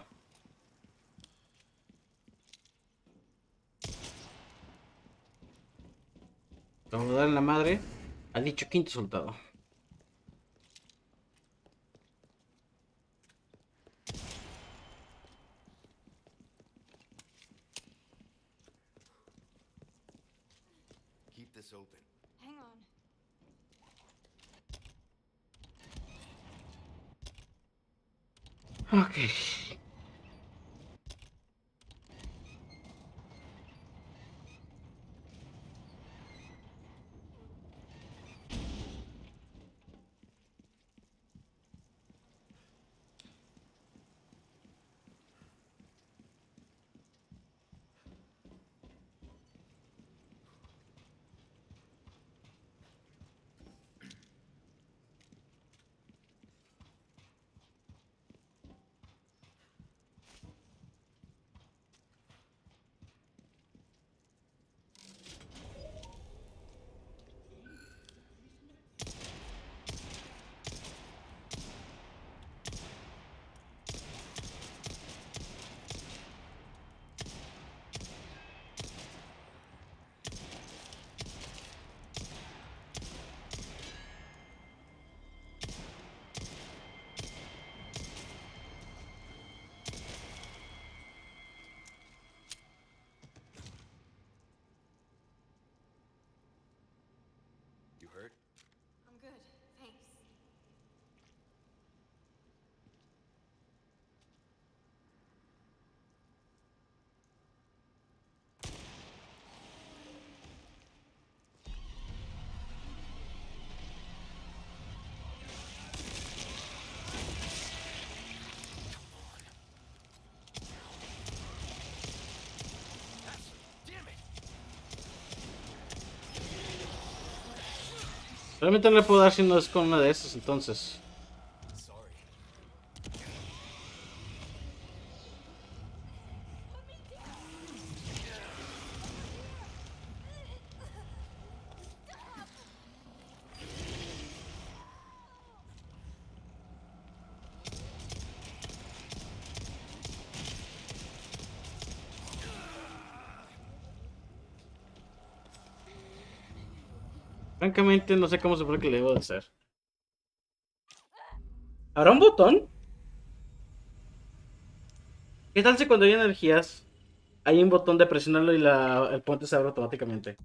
Vamos a darle la madre. Ha dicho quinto soldado. Keep this open. Hang on. Ok. You hurt? I'm good. Thanks. Damn it! Realmente no le puedo dar si no es con una de esas, entonces. Sorry. Francamente, no sé cómo se supone que le debo de hacer. ¿Habrá un botón? ¿Qué tal si cuando hay energías hay un botón de presionarlo y la, el puente se abre automáticamente?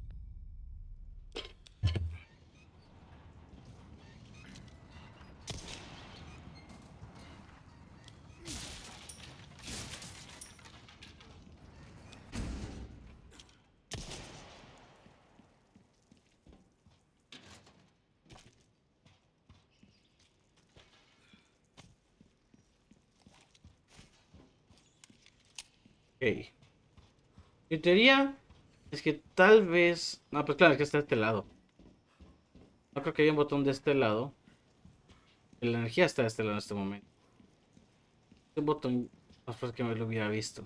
Ok. Mi teoría es que tal vez... No, pues claro, es que está de este lado. No creo que haya un botón de este lado. La energía está de este lado en este momento. Un botón... Más fácil que me lo hubiera visto.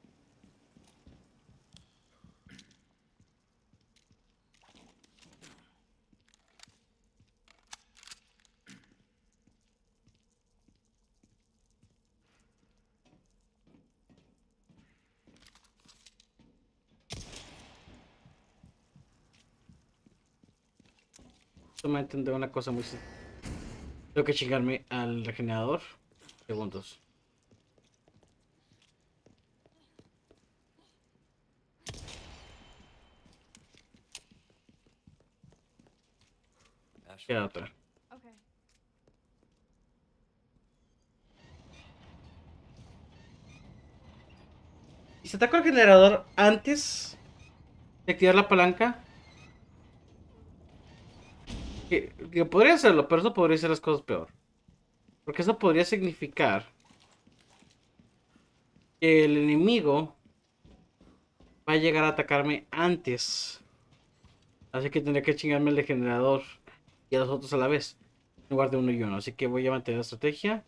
Toma a entender una cosa muy... sen- Tengo que chingarme al regenerador. Segundos. Ashley, Queda otra. Okay. ¿Y se ataca el generador antes de activar la palanca? Que, que podría hacerlo, pero eso podría hacer las cosas peor. Porque eso podría significar que el enemigo va a llegar a atacarme antes. Así que tendré que chingarme el de generador y a los otros a la vez. En lugar de uno y uno. Así que voy a mantener la estrategia.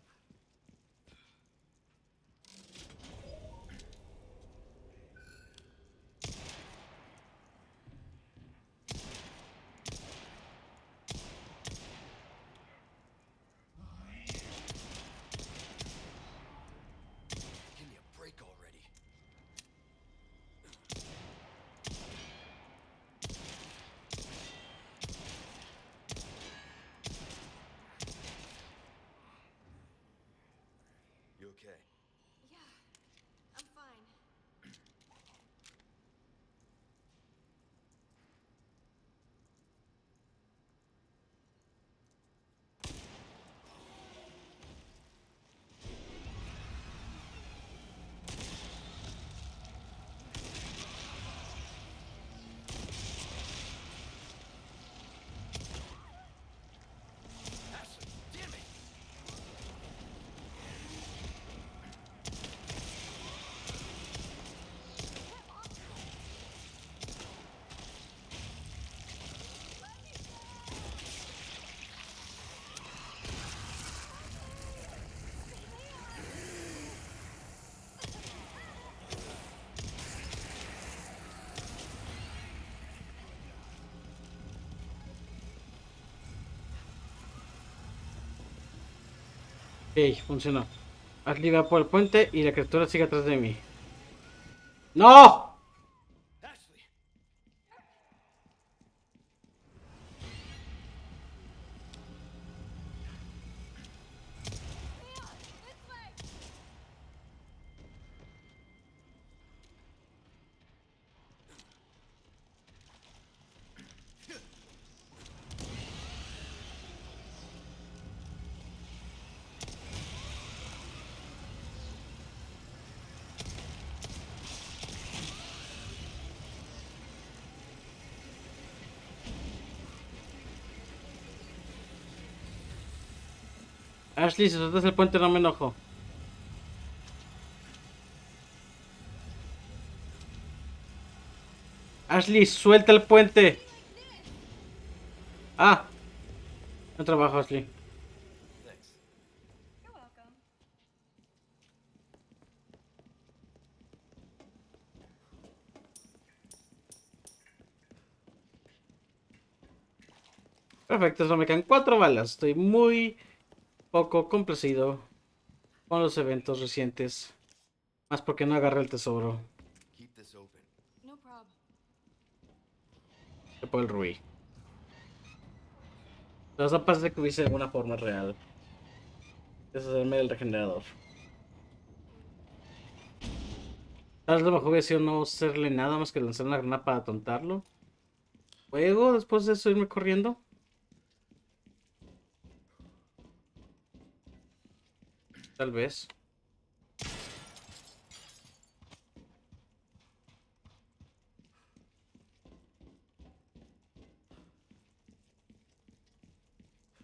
give me a break already. You okay? Yeah, I'm fine. Ashley, damn it! Ok, funcionó. Ashley va por el puente y la criatura sigue atrás de mí. ¡No! Ashley! This way. Ashley, si sueltas el puente no me enojo. Ashley, suelta el puente. Ah, no trabajo, Ashley. Thanks. You're welcome. Perfecto, solo me quedan cuatro balas. Estoy muy poco complacido con los eventos recientes. Más porque no agarré el tesoro. Keep this open. No problem. Que por el rubí. Los zapas de que hubiese alguna forma real. Deshacerme del regenerador. Tal vez lo mejor hubiera sido no hacerle nada más que lanzar una granada para tontarlo. Luego, después de eso, irme corriendo. Tal vez.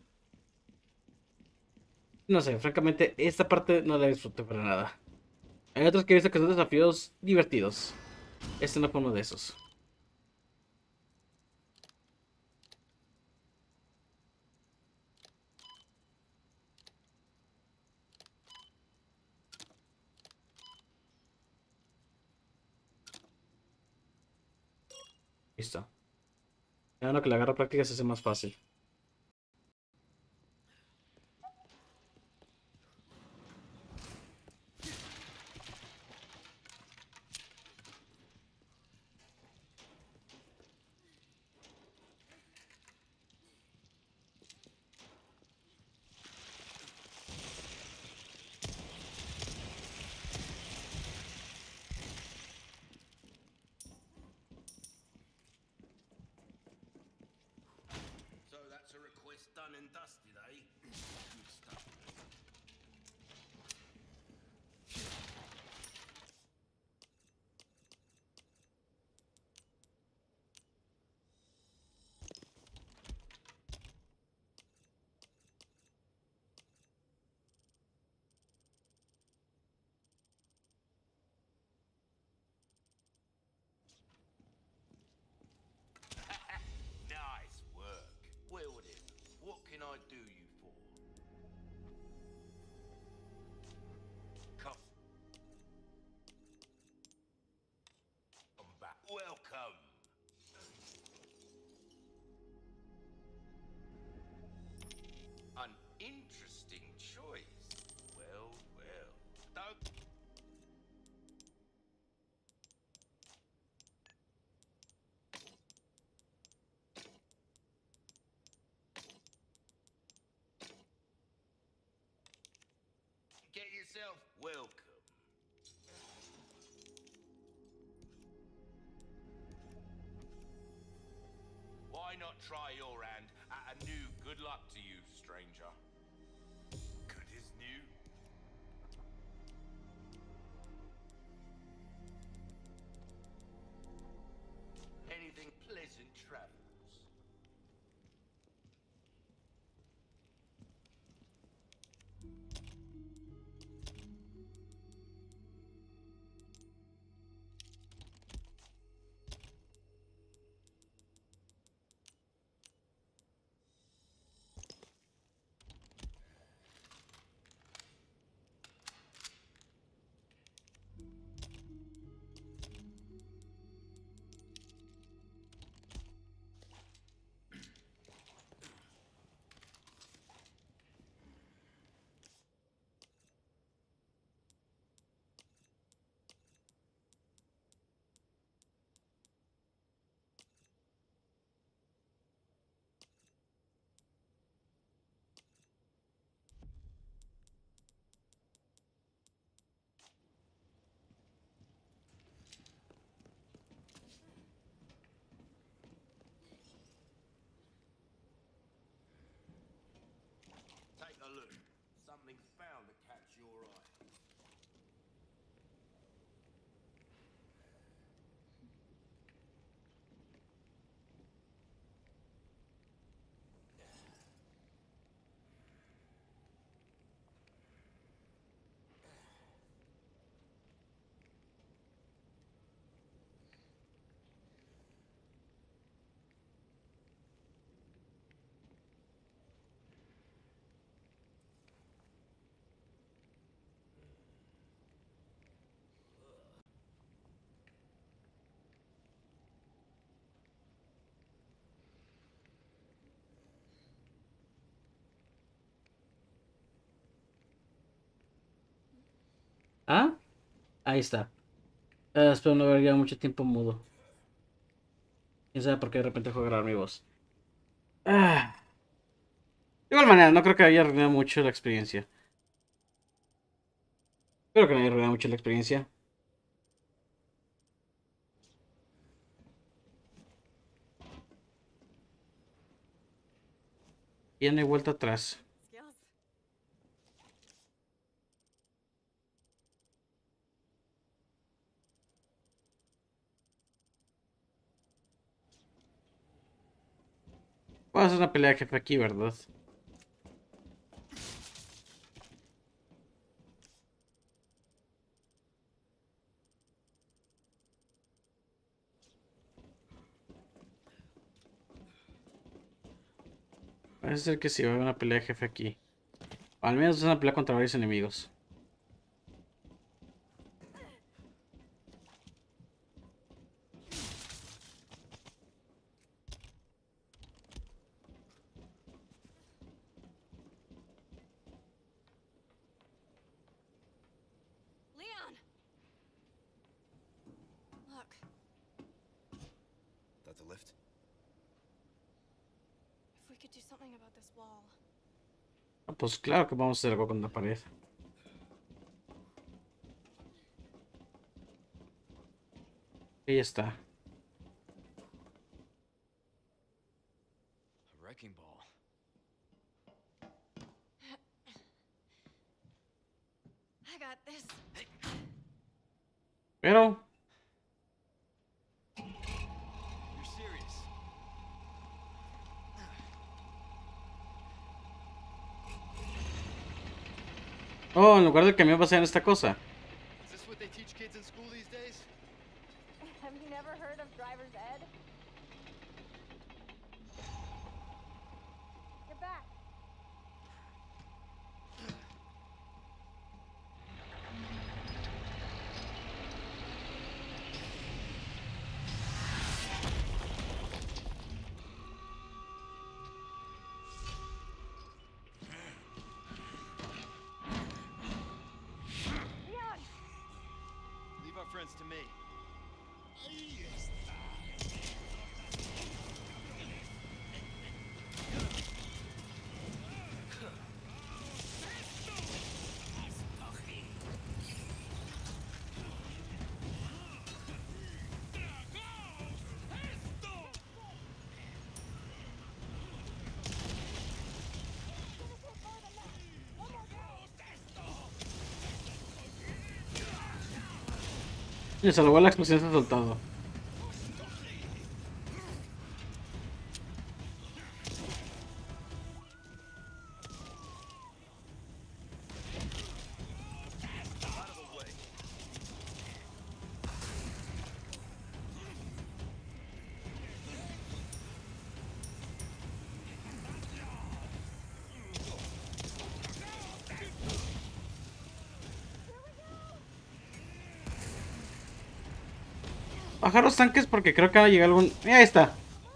No sé, francamente, esta parte no la disfruté para nada. Hay otros que he visto que son desafíos divertidos. Este no fue uno de esos. Listo. Ya uno que le agarra práctica se hace más fácil. So that's a request done and dusted, eh? Good stuff. Nice work. Well then, what can I do you for? Come. Come back. Welcome. An interesting choice. Well, well. Don't. Get yourself welcome. Why not try your hand at a new good luck to you, stranger? Good as new. Anything pleasant travels. Take a look. Something's bound to catch your eye. Ah, ahí está. Eh, espero no haber ya mucho tiempo mudo. Quién sabe por qué de repente fue a grabar mi voz. Ah. De igual manera, no creo que haya arruinado mucho la experiencia. Espero que no haya arruinado mucho la experiencia. Ya no hay vuelta atrás. Skills. Vamos a hacer una pelea de jefe aquí, ¿verdad? Parece ser que sí va a haber una pelea de jefe aquí. O al menos es una pelea contra varios enemigos. Leon! Look, That the lift? if we could do something about this wall. Ah, pues claro que vamos a hacer algo con la pared. Ahí está. A wrecking ball. I got this. Pero... You're serious? Oh, en lugar del camión va a ser en esta cosa. Is this what they teach kids in school these days? Have you never heard of driver's ed? Get back. Leon! Leave our friends to me. Y salvó la explosión se ha soltado. Out of the way. Bajar los tanques porque creo que va a llegar algún... ¡Mira, ahí está!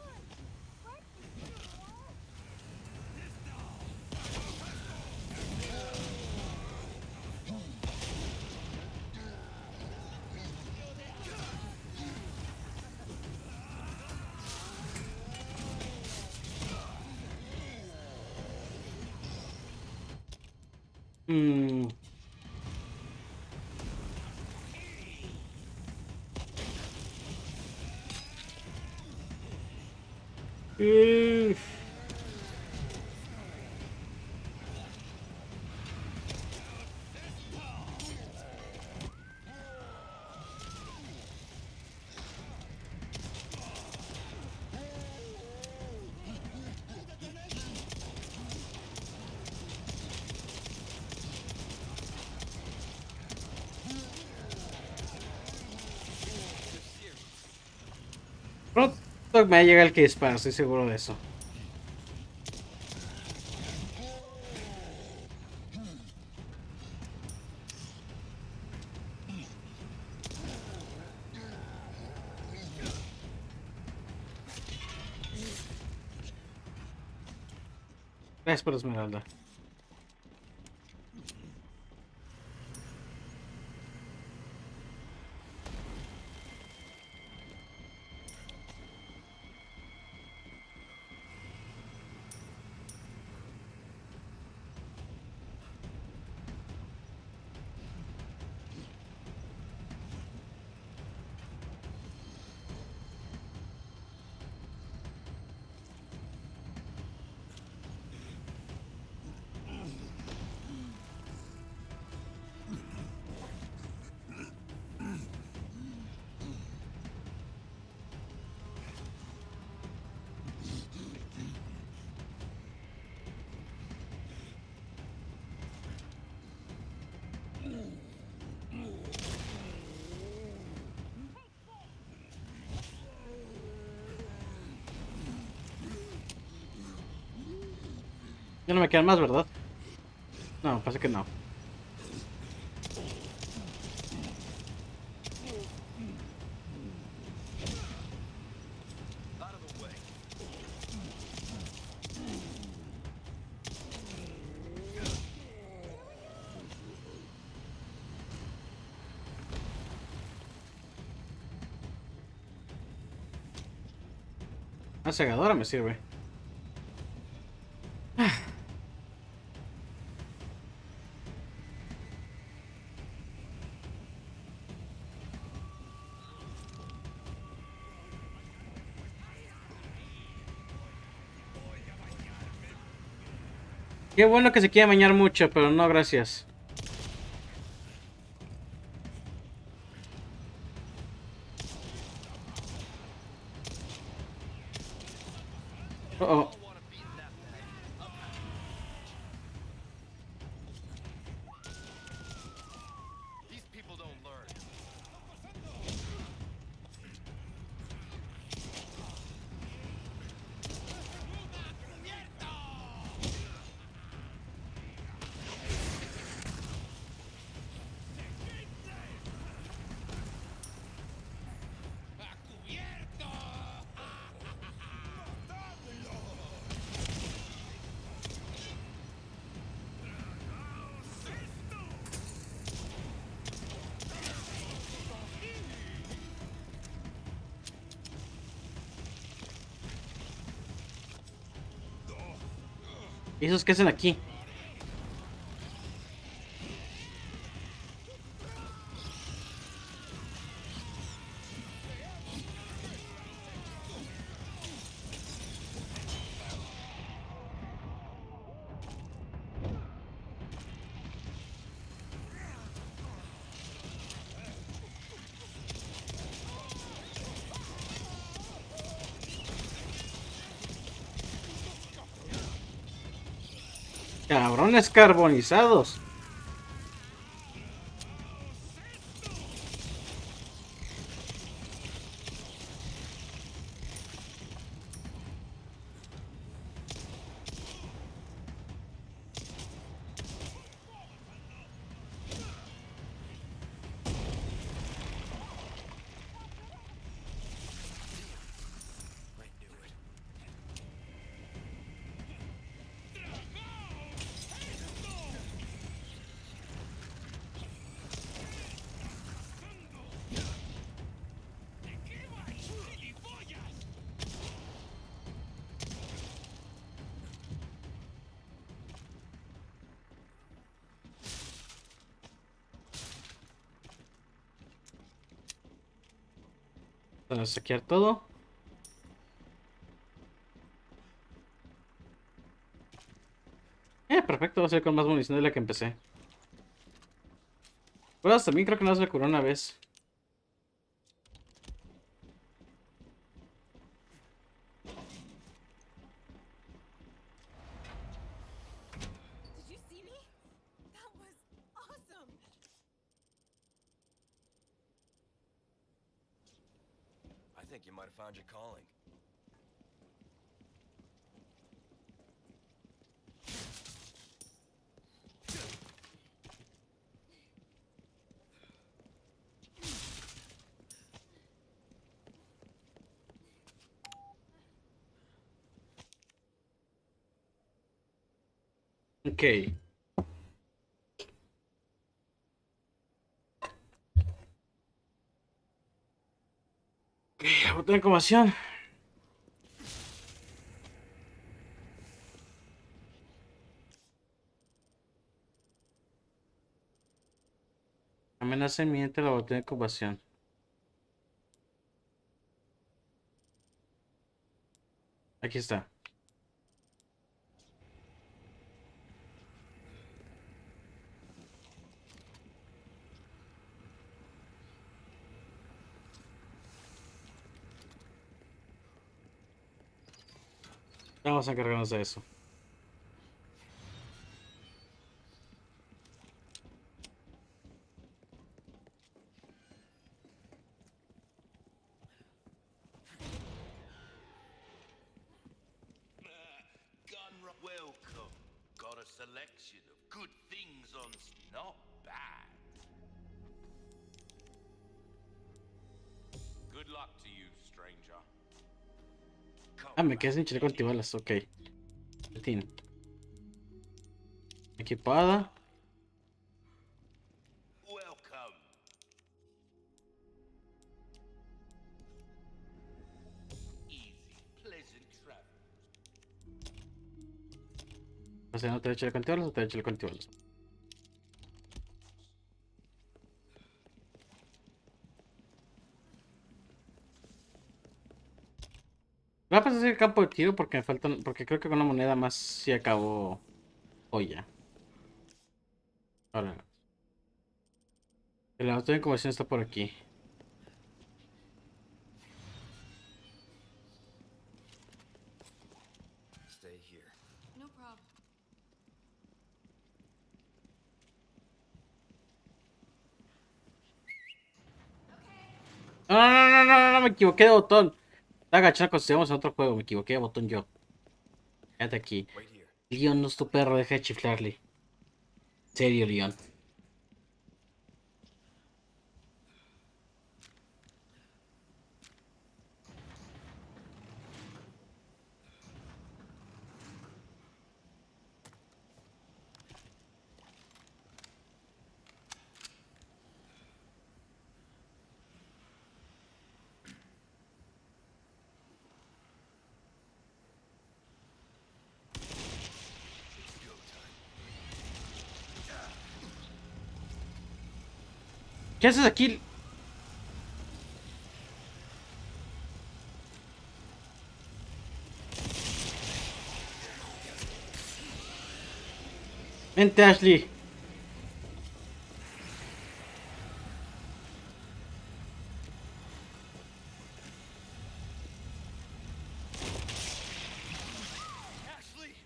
Mm. Uf. Pronto me llega el que dispara, estoy seguro de eso. Gracias por Esmeralda. Ya no me quedan más, ¿verdad? No, pasa que no. Out of the way. La segadora me sirve. Qué bueno que se quiera bañar mucho, pero no, gracias. Uh oh. These people don't learn. ¿Y esos qué hacen aquí? Cabrones carbonizados. I knew it. Para saquear todo. Eh, perfecto, va a ser con más munición de la que empecé. Bueno, también creo que no se curó una vez. Did you see me? That was awesome. I think you might have found your calling. Ok. Ok, botón de incubación. Amenaza inminente la botella de incubación. Aquí está. Vamos a encargarnos de eso. Gun welcome. a selection of good things on s- not bad. Good luck to you, stranger. Ah, me quedé sin chaleco antibalas, ok. Tin. Equipada. Welcome. Easy, pleasant travel. O sea, no te chaleco antibalas o te chaleco antibalas. Voy a pasar el campo de tiro porque me faltan. Porque creo que con una moneda más sí acabo. Olla. Ahora. El auto de incubación está por aquí. Stay here. No problem. No, no, no, no, no, no, me equivoqué de botón. Está agachado cuando estuvimos en otro juego. Me equivoqué de botón yo. Quédate aquí. Wait here. Leon no es tu perro, deja de chiflarle. En serio, Leon. ¿Qué haces aquí? Vente, Ashley. Ashley!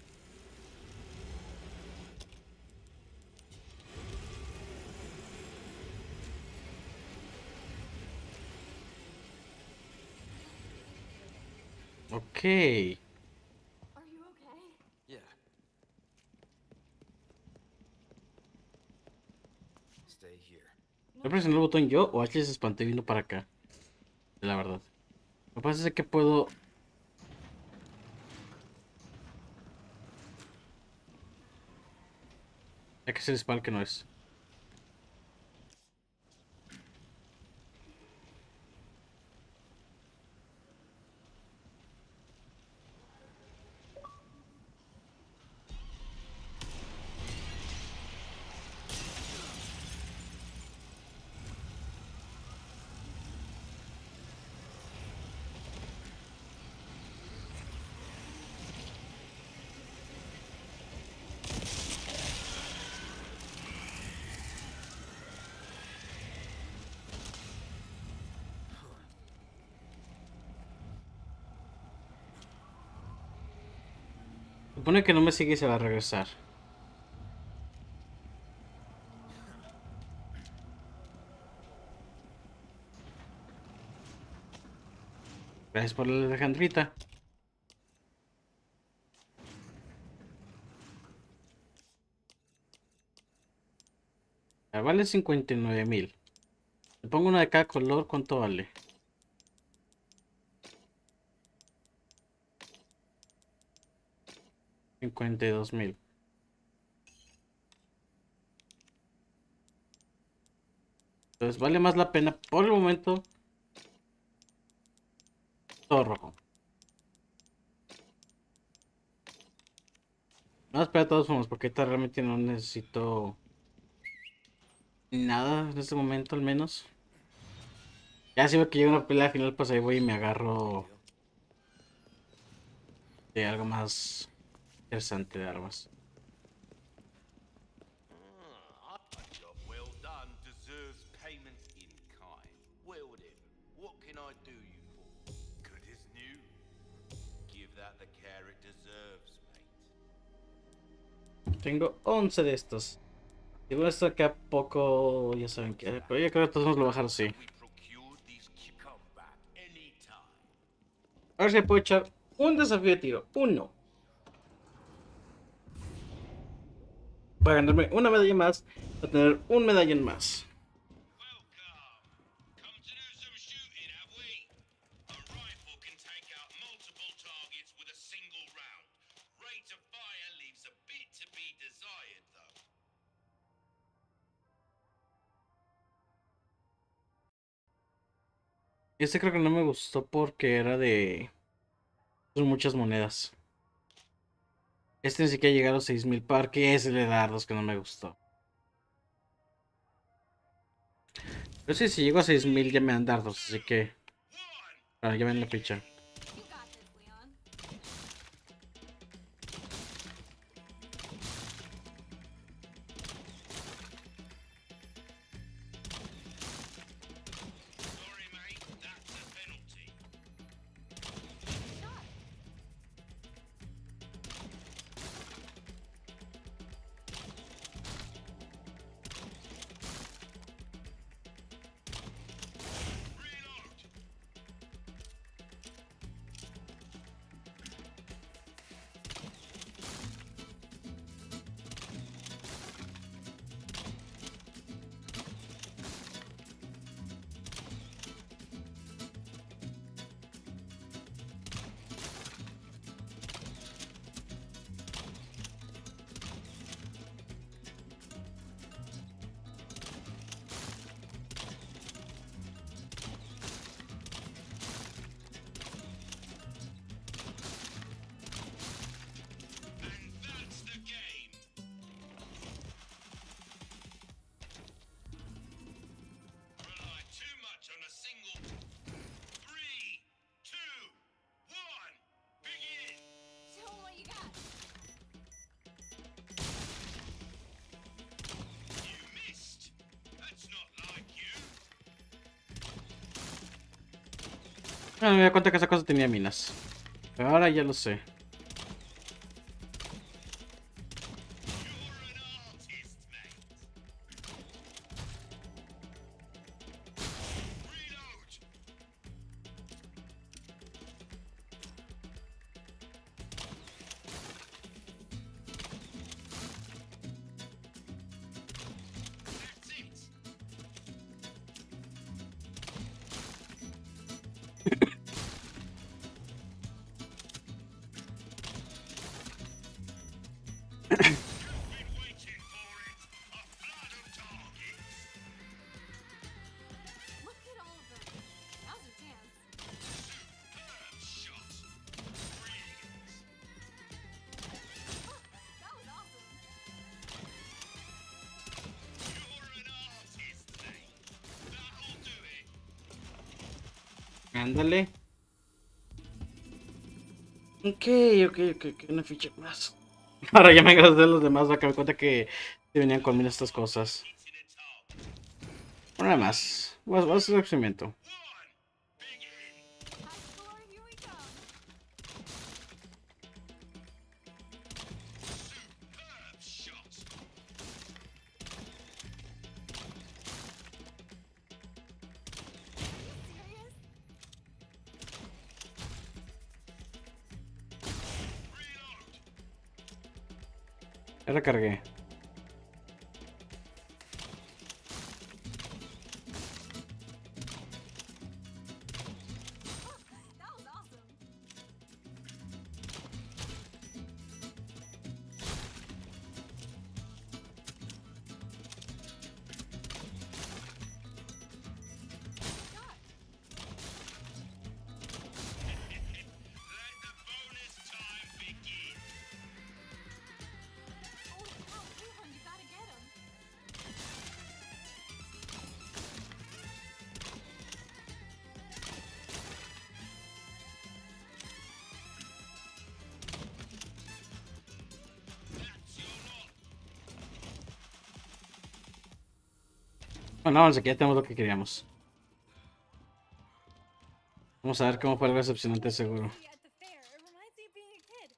Ok. Are you okay? Yeah. Stay here. ¿Voy a presionar el botón yo o Ashley se espantó y vino para acá? La verdad. Lo que pasa es que puedo. Hay que hacer spam que no es. Supone que no me sigue y se va a regresar. Gracias por la Alejandrita. Ah, vale cincuenta y nueve mil. Le pongo una de cada color, ¿cuánto vale? cincuenta y dos mil. Entonces vale más la pena por el momento. Todo rojo. Vamos a esperar de todos formas porque ahorita realmente no necesito nada en este momento al menos. Ya si veo que llega una pelea final, pues ahí voy y me agarro de algo más interesante de armas. Ah, a job well done deserves payment in kind. Well then, what can I do you for? Good as new. Give that the care it deserves, mate. Tengo once de estos. Digo esto acá poco, ya saben que, pero yo creo que todos vamos a bajar así. We procured these ki- come back anytime. A ver si puedo echar un desafío de tiro. Uno. Para ganarme una medalla más, para tener un medallón más. Welcome. Come to do some shooting, have we? A rifle can take out multiple targets with a single round. Rate of fire leaves a bit to be desired, though. Este creo que no me gustó porque era de... Son muchas monedas. Este ni siquiera llega a los seis mil par, que es el de dardos que no me gustó. Pero sí, si llego a seis mil ya me dan dardos, así que... Bueno, ya ven la ficha. You got this, Leon. Sorry, mate. That's a penalty. Shot. Reload. And that's the game. Rely too much on a single. Three, two, one, begin. Show 'em what you got. You missed. That's not like you. No me di cuenta que esa cosa tenía minas. Pero ahora ya lo sé. You're an artist, mate. Reload. That's it. Been waiting for it. A flood of targets. Look at all of them. Now's your chance. Superb shot. Brilliant. That was awesome. You're an artist, mate. That'll do it. Ándale. Ok, ok, ok, ok, una ficha más. Ahora ya me gasté los demás, para que me cuenta que sí venían conmigo estas cosas. Hitting a target. Una más. Vamos vamos a hacer el experimento. One, begin. High score, here we come. Superb shot. Serious? Reload. Ya recargué. That was awesome. Shot. Let the bonus time begin. Holy cow, Leon, you gotta get him. That's your lot. Bueno, vamos, aquí ya tenemos lo que queríamos. Vamos a ver cómo fue el recepcionante seguro. At the fair, it reminds me of being a kid.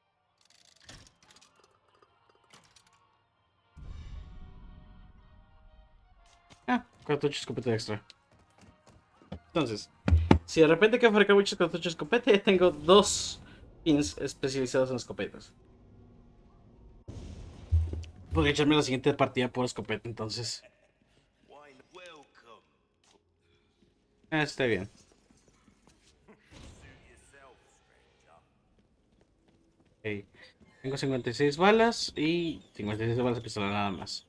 Ah, cartucho escopeta extra. Entonces, si de repente quiero fabricar muchos cartuchos escopeta, ya tengo dos pins especializados en escopetas. Podría echarme la siguiente partida por escopeta, entonces. Why, n- welcome. Ah, está bien. Suit yourself, stranger. Ok. Tengo cincuenta y seis balas y cincuenta y seis balas de pistola nada más.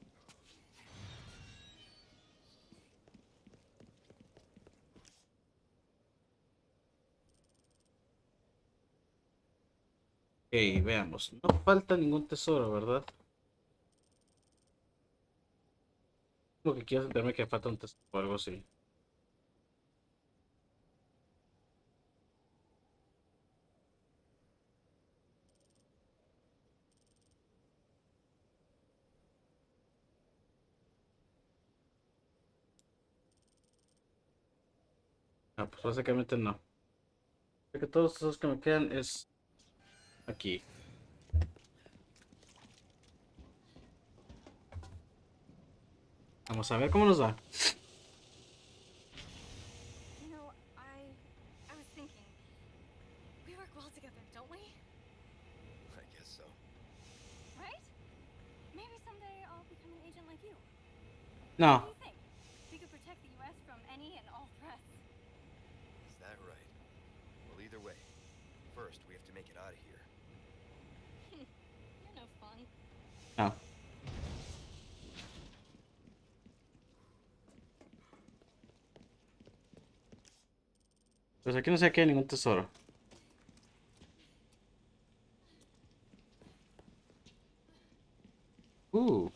Ok, veamos. No falta ningún tesoro, ¿verdad? Lo que quiero sentirme que falta un tesoro o algo así. Ah, pues básicamente no. Creo que todos los tesoros que me quedan es aquí. Vamos a ver cómo nos va. You know, I I was thinking, we work well together, don't we? I guess so. Right? Maybe someday I'll become an agent like you. What do No. you think? We could protect the U S from any and all threats. Is that right? Well, either way, first we have to make it out of here. You're no fun. No. Pues aquí no se queda ningún tesoro. Uh.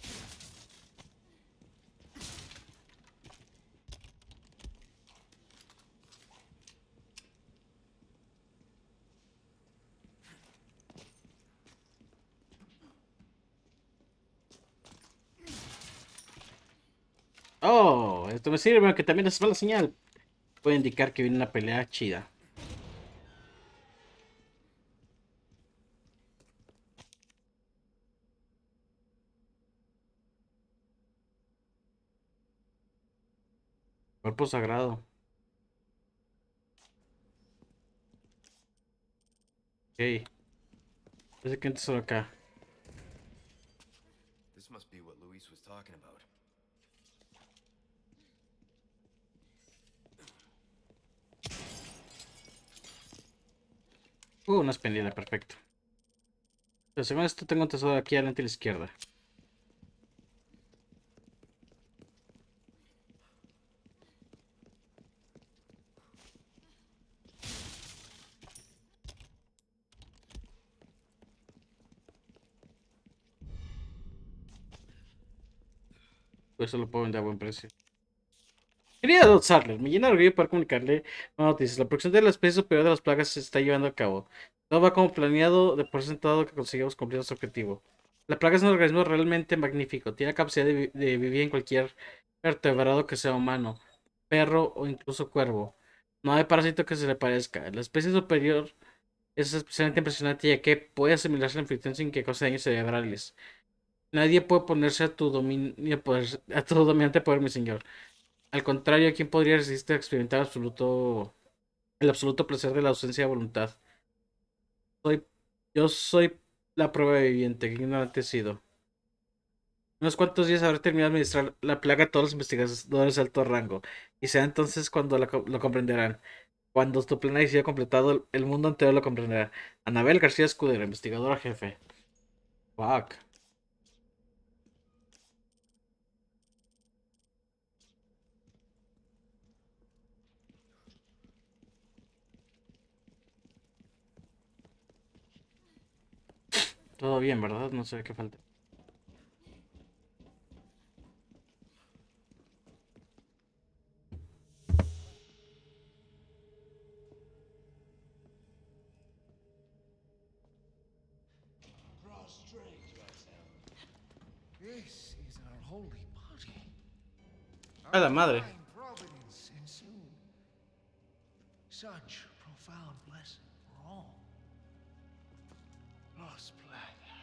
Oh, esto me sirve, aunque también es mala señal. Puede indicar que viene una pelea chida. Cuerpo sagrado. Ok. Parece que hay un tesoro acá. This must be what Luis was talking about. Uh, una expendida, perfecto. Pero según esto tengo un tesoro aquí adelante a la izquierda. Pues eso lo puedo vender a buen precio. Quería Dot Sadler, me llena de orgullo poder comunicarle una noticia. La producción de la especie superior de las plagas se está llevando a cabo. Todo va como planeado, de por sentado que conseguimos cumplir nuestro objetivo. La plaga es un organismo realmente magnífico. Tiene la capacidad de, vi- de vivir en cualquier vertebrado que sea humano, perro o incluso cuervo. No hay parásito que se le parezca. La especie superior es especialmente impresionante ya que puede asimilarse a la infección sin que cause daños cerebrales. Nadie puede ponerse a tu dominio, poder- a tu dominante poder, mi señor. Al contrario, ¿quién podría resistir a experimentar absoluto, el absoluto placer de la ausencia de voluntad? Soy, yo soy la prueba viviente, que ignorante he sido. Unos cuantos días habré terminado de administrar la plaga a todos los investigadores de alto rango, y será entonces cuando la co- lo comprenderán. Cuando tu plan haya sido completado, el mundo entero lo comprenderá. Anabel García Escudero, investigadora jefe. Fuck. Todo bien, ¿verdad? No sé qué falta. Prostrate yourself. This is our holy body. A la Our madre. divine providence ensued. Such profound blessing for all. Los Plata.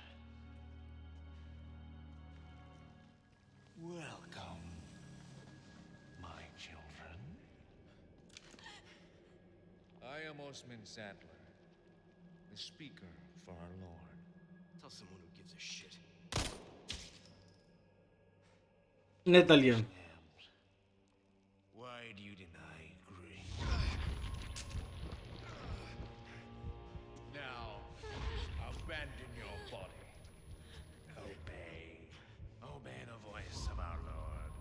Welcome, my children. I am Osman Sattler, the speaker for our Lord. Tell someone who gives a shit. Neta Leon. Why do you deny Green? Now, abandon your body. Obey. Obey the voice of our Lord.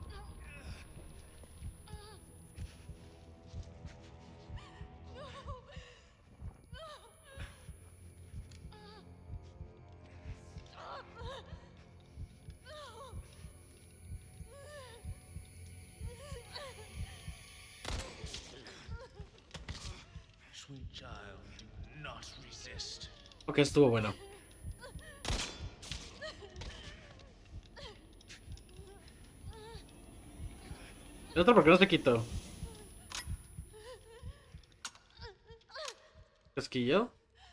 Sweet child, do not resist. Ok, estuvo bueno. El otro, ¿por qué no se quitó? ¿Casquillo?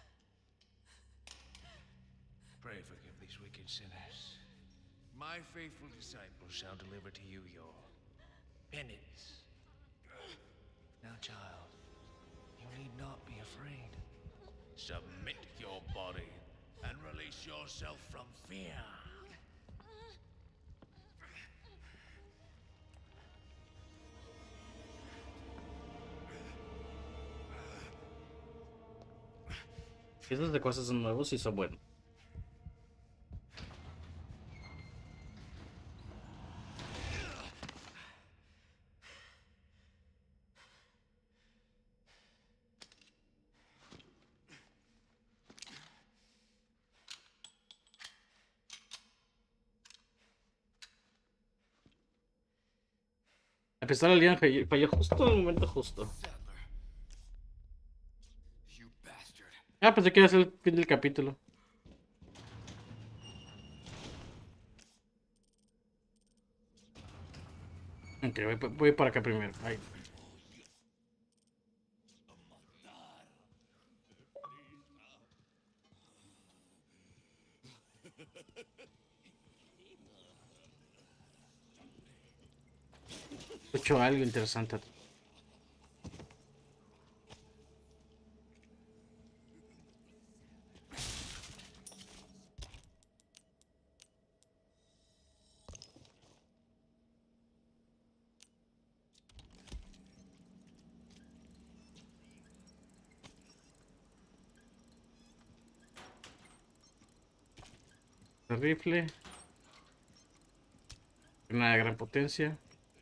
Pray forgive these wicked sinners. My faithful disciples shall deliver to you your penance. Now, child, you need not be afraid. Submit your body and release yourself from fear. Esos de cosas son nuevos y son buenos. La pistola Leon falló falló justo en el momento justo. Sadler. You bastard. Ah, pensé que iba a ser el fin del capítulo. Ok, voy, voy para acá primero. Ahí. Escucho algo interesante. El rifle. Una de gran potencia.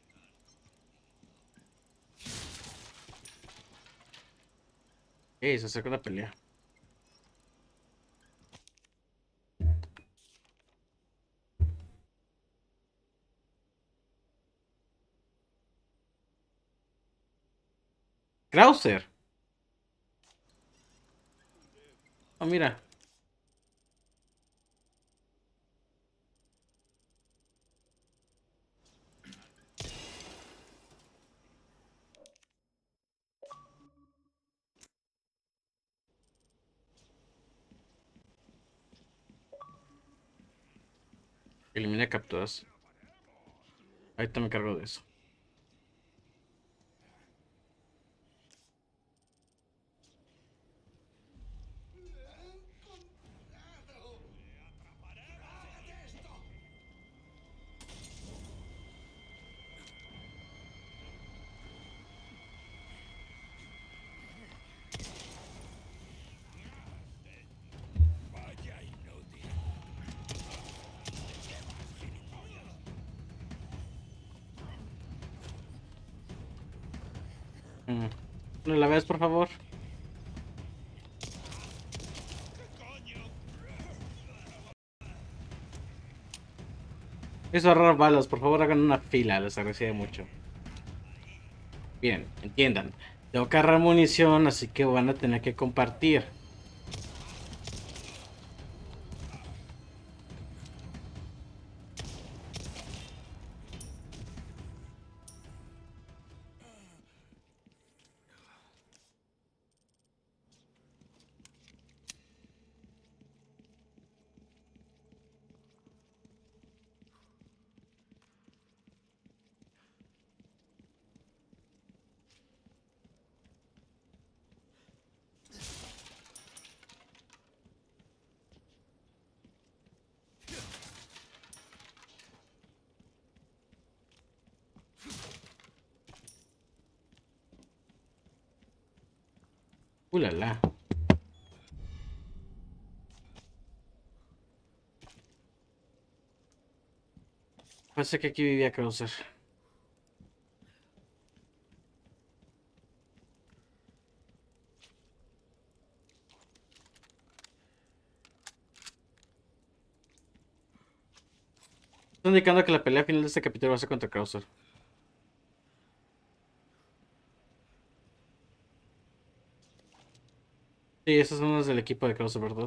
Ey, se acerca la pelea. Krauser. Oh, mira. Elimina capturas. Ahorita me cargo de eso. Mm. ¿No la ves, por favor? Eso ahorrar balas, por favor hagan una fila, les agradecería mucho. Bien, entiendan. Tengo que agarrar munición, así que van a tener que compartir. Ulala. Parece que aquí vivía Krauser. Está indicando que la pelea final de este capítulo va a ser contra Krauser. Sí, esas son las del equipo de Krauser, ¿verdad?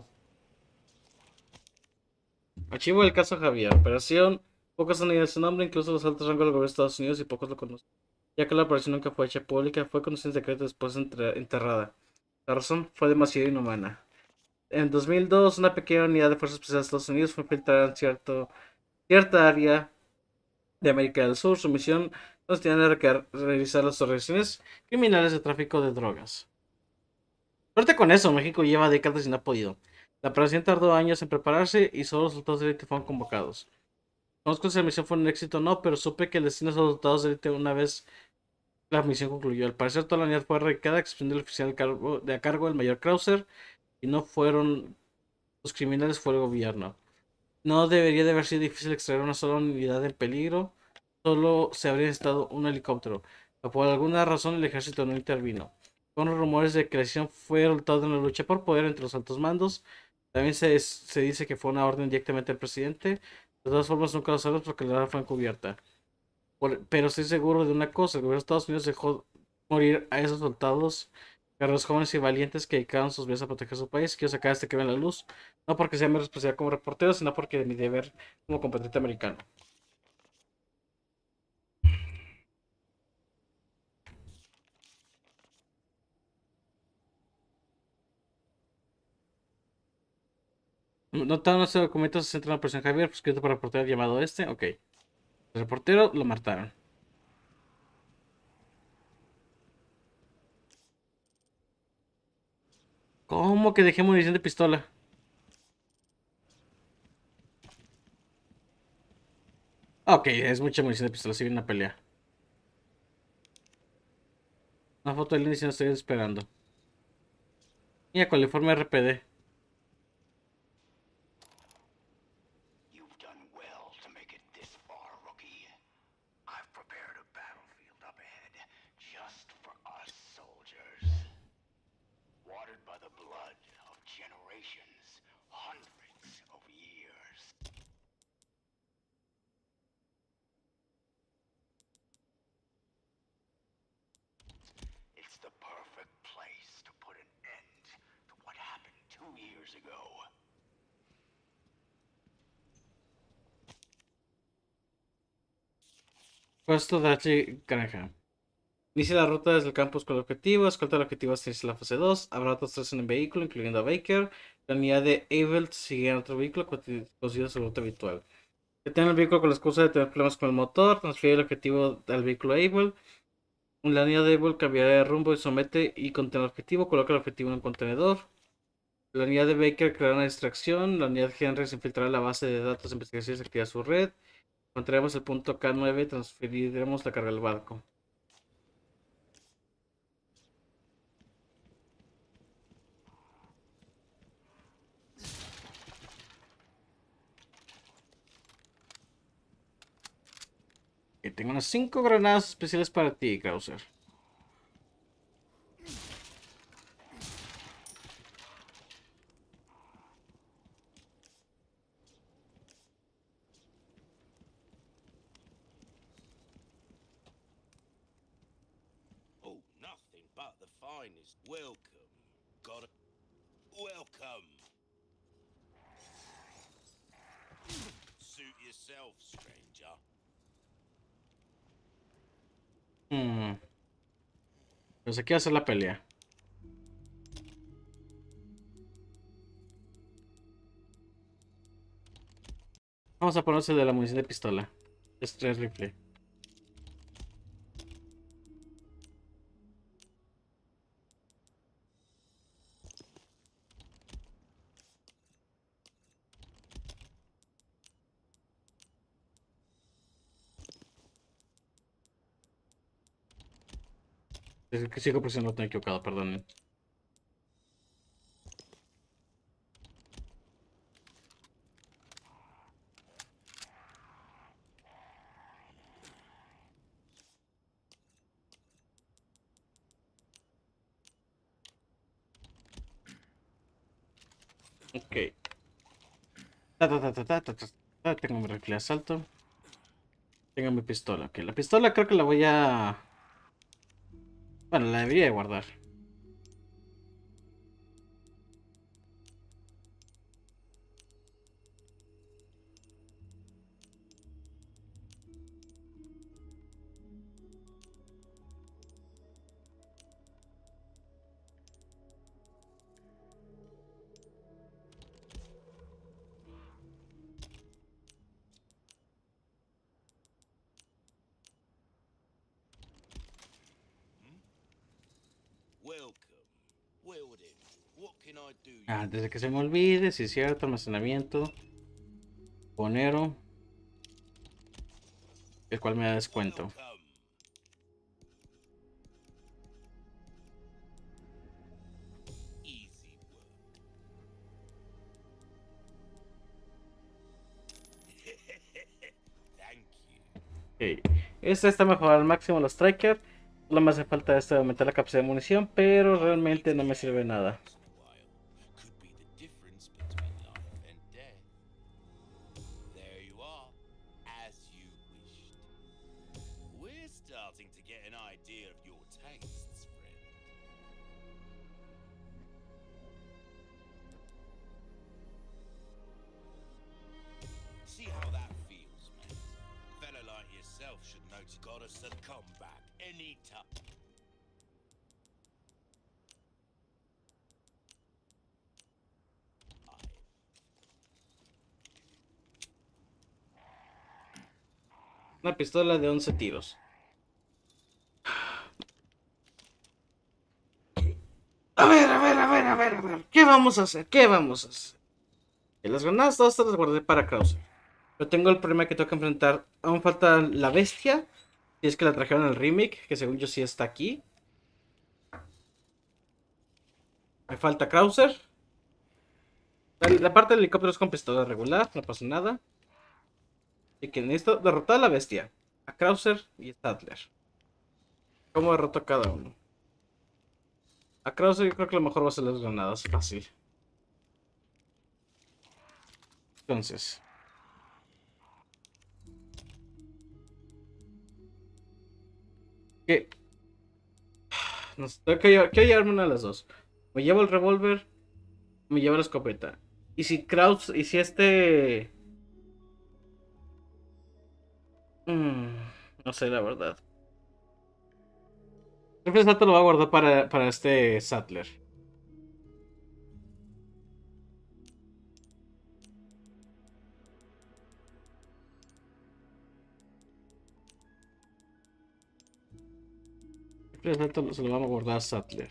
Archivo del caso Javier. Operación. Pocos han oído su nombre, incluso los altos rangos del gobierno de Estados Unidos, y pocos lo conocen. Ya que la operación nunca fue hecha pública, fue conocida en secreto después entre- enterrada. La razón fue demasiado inhumana. En dos mil dos, una pequeña unidad de fuerzas especiales de Estados Unidos fue infiltrada en cierto, cierta área de América del Sur. Su misión consistía en reca- revisar las organizaciones criminales de tráfico de drogas. Suerte con eso, México lleva décadas y no ha podido. La operación tardó años en prepararse y solo los resultados de élite fueron convocados. No conozco si la misión fue un éxito o no, pero supe que el destino de los resultados de élite una vez la misión concluyó. Al parecer toda la unidad fue erradicada, a excepción del oficial cargo- de a cargo del mayor Krauser, y no fueron los criminales, fue el gobierno. No debería de haber sido difícil extraer una sola unidad en peligro, solo se habría necesitado un helicóptero. Pero por alguna razón el ejército no intervino. Con los rumores de que la decisión fue el resultado de una lucha por poder entre los altos mandos. También se, se dice que fue una orden directamente del presidente. De todas formas, nunca lo sabemos porque la verdad fue encubierta. Por- pero estoy seguro de una cosa: el gobierno de Estados Unidos dejó morir a esos soldados, guerreros jóvenes y valientes que dedicaron sus vidas a proteger su país. Quiero sacar este que en la luz, no porque sea mi responsabilidad como reportero, sino porque de mi deber como competente americano. Notaron este documento se centra en la operación Javier, escrito por el reportero llamado este. Ok. El reportero lo mataron. ¿Cómo que dejé munición de pistola? Ok, es mucha munición de pistola, si viene una pelea. Una foto del inicio, no estoy esperando. Mira, con el informe R P D. You've done well to make it this far, rookie. I've prepared a battlefield up ahead just for us soldiers. Watered by the blood of generations, hundreds of years. It's the perfect place to put an end to what happened two years ago. Puesto de H. Granja. Inicia la ruta desde el campus con el objetivo. Escolta el objetivo hasta iniciar la fase dos. Habrá otros tres en el vehículo, incluyendo a Baker. La unidad de Abel sigue en otro vehículo, consigue su ruta habitual. Detén el vehículo con la excusa de tener problemas con el motor. Transfiere el objetivo al vehículo Abel. La unidad de Abel cambiará de rumbo y somete y contén el objetivo. Coloca el objetivo en un contenedor. La unidad de Baker creará una distracción. La unidad de Henry se infiltrará en la base de datos de investigación y activará su red. Encontraremos el punto K nueve y transferiremos la carga al barco. Y tengo unas cinco granadas especiales para ti, Krauser. Oh, nothing but the finest. Welcome. Got it. Welcome. Suit yourself, stranger. Hmm. Pues aquí va a ser la pelea. Vamos a ponerse de la munición de pistola. Es tres rifle. Es que sigo presionando, no equivocado, perdonen. Ok. Ta, ta, ta, ta, ta, ta, ta, ta. Tengo mi rifle de asalto. Tengo mi pistola. Ok, la pistola creo que la voy a... Bueno, la debería de guardar. Welcome. Well then, what can I do? you Antes de que se me olvide, si es cierto, almacenamiento. Ponero. El cual me da descuento. Welcome. Easy work. Thank you. Ok. Esta está mejorada al máximo, los Striker. Solo me hace falta este de aumentar la capacidad de munición, pero realmente no me sirve nada. Could be the difference between life and death. There you are, as you wished. We're starting to get an idea of your tastes, friend. See how that feels, mate. A fella like yourself should know you gotta succumb back any time. Una pistola de once tiros. A ver, a ver, a ver, a ver, a ver. ¿Qué vamos a hacer? ¿Qué vamos a hacer? Que las granadas todas estas las guardé para Krauser. Pero tengo el problema que tengo que enfrentar. Aún falta la bestia. Si es que la trajeron en el remake, que según yo sí está aquí. Me falta Krauser. La, la parte del helicóptero es con pistola regular, no pasa nada. Y que necesito derrotar a la bestia, a Krauser y a Sattler. ¿Cómo derroto a cada uno? A Krauser yo creo que lo mejor va a ser las granadas, fácil. Entonces. ¿Qué? No sé, tengo que llevar- quiero llevarme una de las dos. Me llevo el revólver, me llevo la escopeta. Y si Kraus, y si este... Mm, no sé, la verdad. Creo que el salto lo voy a guardar para, para este Sattler. Creo que el salto se lo vamos a guardar a Sattler.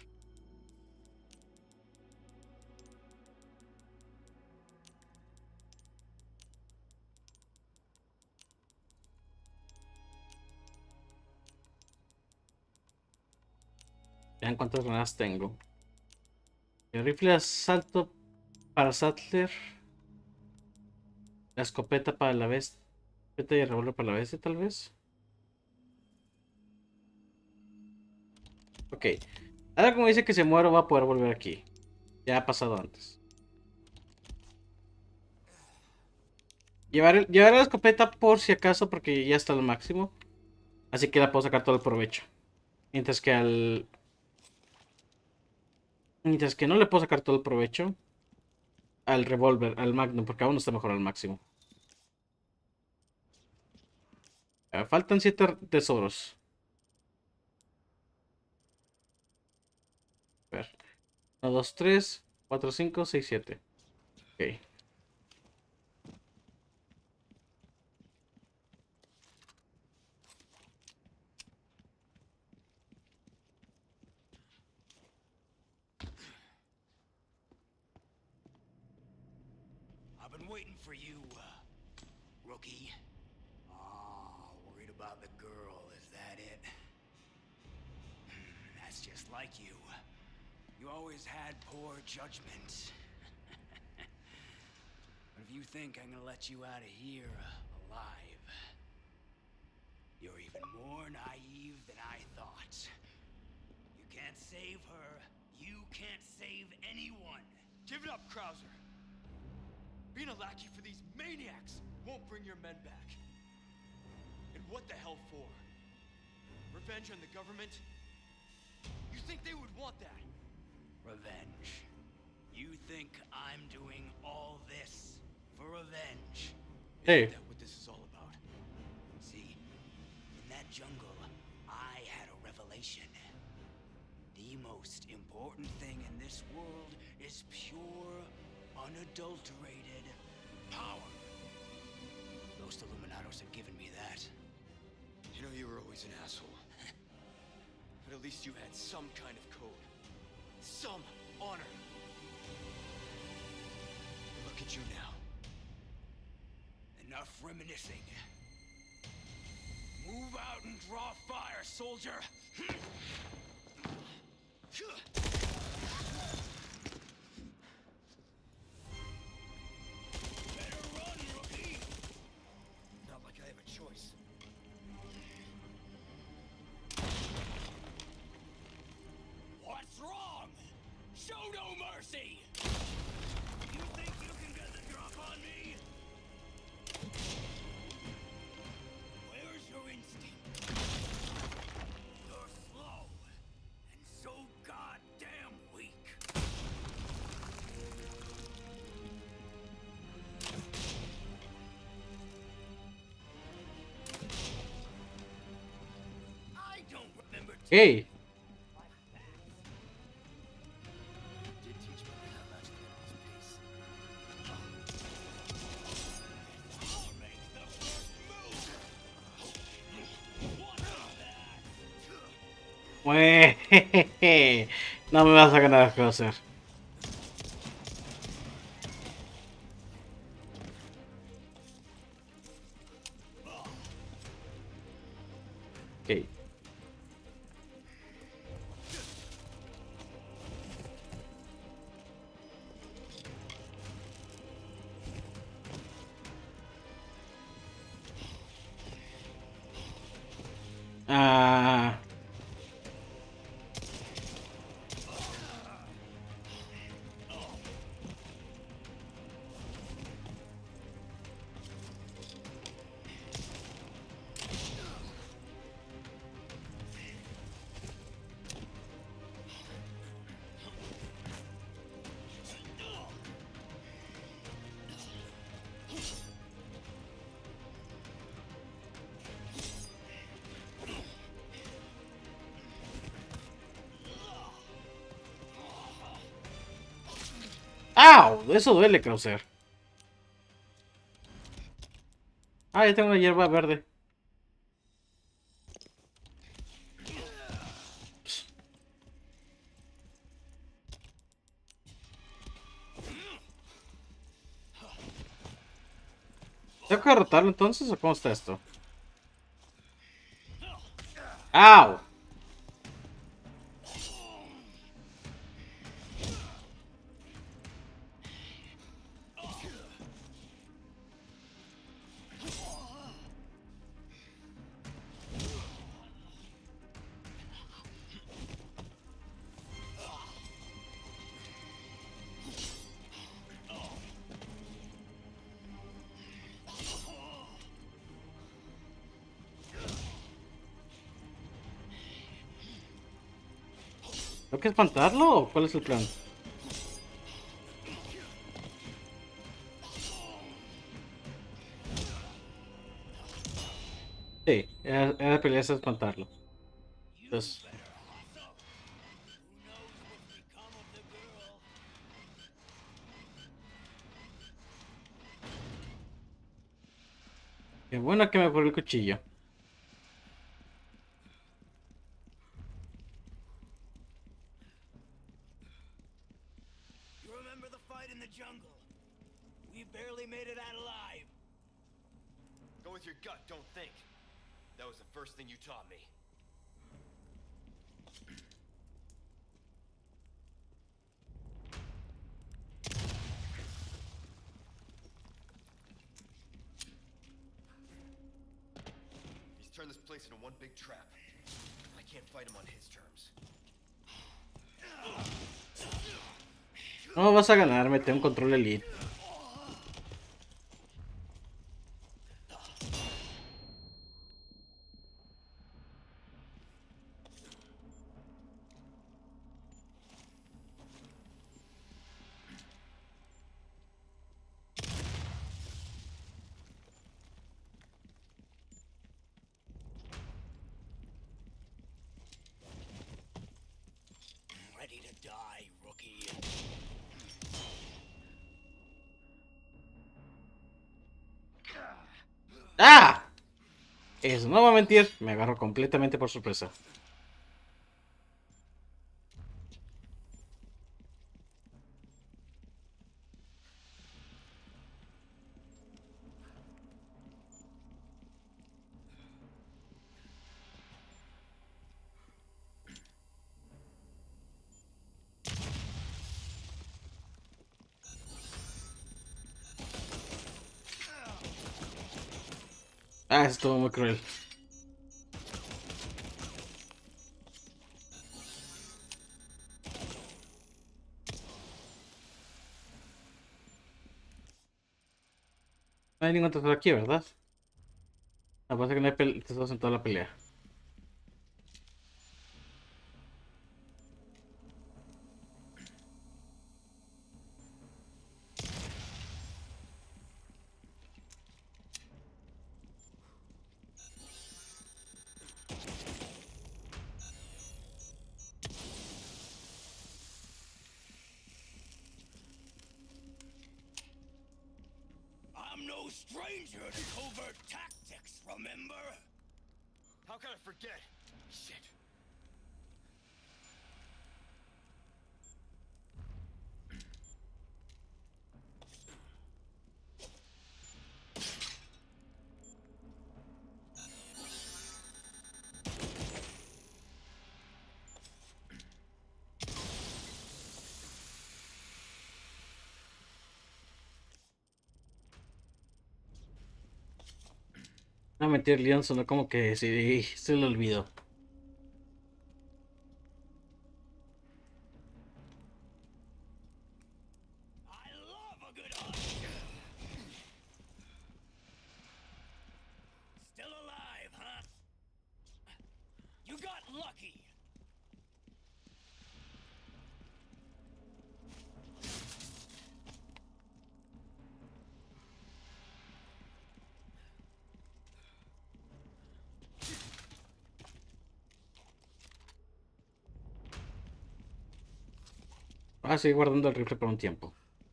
Vean cuántas granadas tengo. El rifle de asalto para Sattler. La escopeta para la bestia. Escopeta y el revólver para la bestia, tal vez. Ok. Ahora como dice que se muere, va a poder volver aquí. Ya ha pasado antes. Llevaré, llevaré la escopeta por si acaso, porque ya está al máximo. Así que la puedo sacar todo el provecho. Mientras que al... Mientras que no le puedo sacar todo el provecho al revólver, al Magnum, porque aún no está mejor al máximo. Ah, faltan siete tesoros. A ver. uno, dos, tres, cuatro, cinco, seis, siete. Ok. I've been waiting for you, uh, rookie. Oh, worried about the girl, is that it? That's just like you. You always had poor judgment. But if you think I'm gonna let you out of here uh, alive, you're even more naive than I thought. You can't save her. You can't save anyone. Give it up, Krauser. Being a lackey for these maniacs won't bring your men back. And what the hell for? Revenge on the government? You think they would want that? Revenge. You think I'm doing all this for revenge? Hey. Isn't that what this is all about? See, in that jungle, I had a revelation. The most important thing in this world is pure, unadulterated power. Those Illuminados have given me that. You know, you were always an asshole. But at least you had some kind of code. Some honor. Look at you now. Enough reminiscing. Move out and draw fire, soldier! Better run, rookie! Not like I have a choice. What's wrong? Show no mercy! You think you can get the drop on me? Where's your instinct? You're slow and so goddamn weak. I don't remember. Hey. Did teach me how not to get this pace. I'll make the first move. What is that? Güey, no me vas a ganar, Krauser. Ok. Ah. ¡Au! Eso duele, Krauser. Ah, ya tengo una hierba verde. Psst. ¿Tengo que derrotarlo entonces o cómo está esto? ¡Au! ¿Tengo que espantarlo o cuál es el plan? Sí, era, era pelearse a espantarlo. Entonces... Qué bueno que me ocurrió el cuchillo. You remember the fight in the jungle? We barely made it out alive. Go with your gut, don't think. That was the first thing you taught me. He's turned this place into one big trap. I can't fight him on his terms. No vas a ganarme, tengo un control elite. ¡Ah! Eso, no voy a mentir, me agarró completamente por sorpresa. Ah, eso estuvo muy cruel. No hay ningún tesoro aquí, ¿verdad? No, pasa que no hay pel- tesoros en toda la pelea. I'm no stranger to covert tactics, remember? How can I forget? Shit. No mentir, Leon sonó como que sí, se lo olvidó. I love a good hunt. Still alive, huh? You got lucky. Ah, seguir guardando el rifle por un tiempo.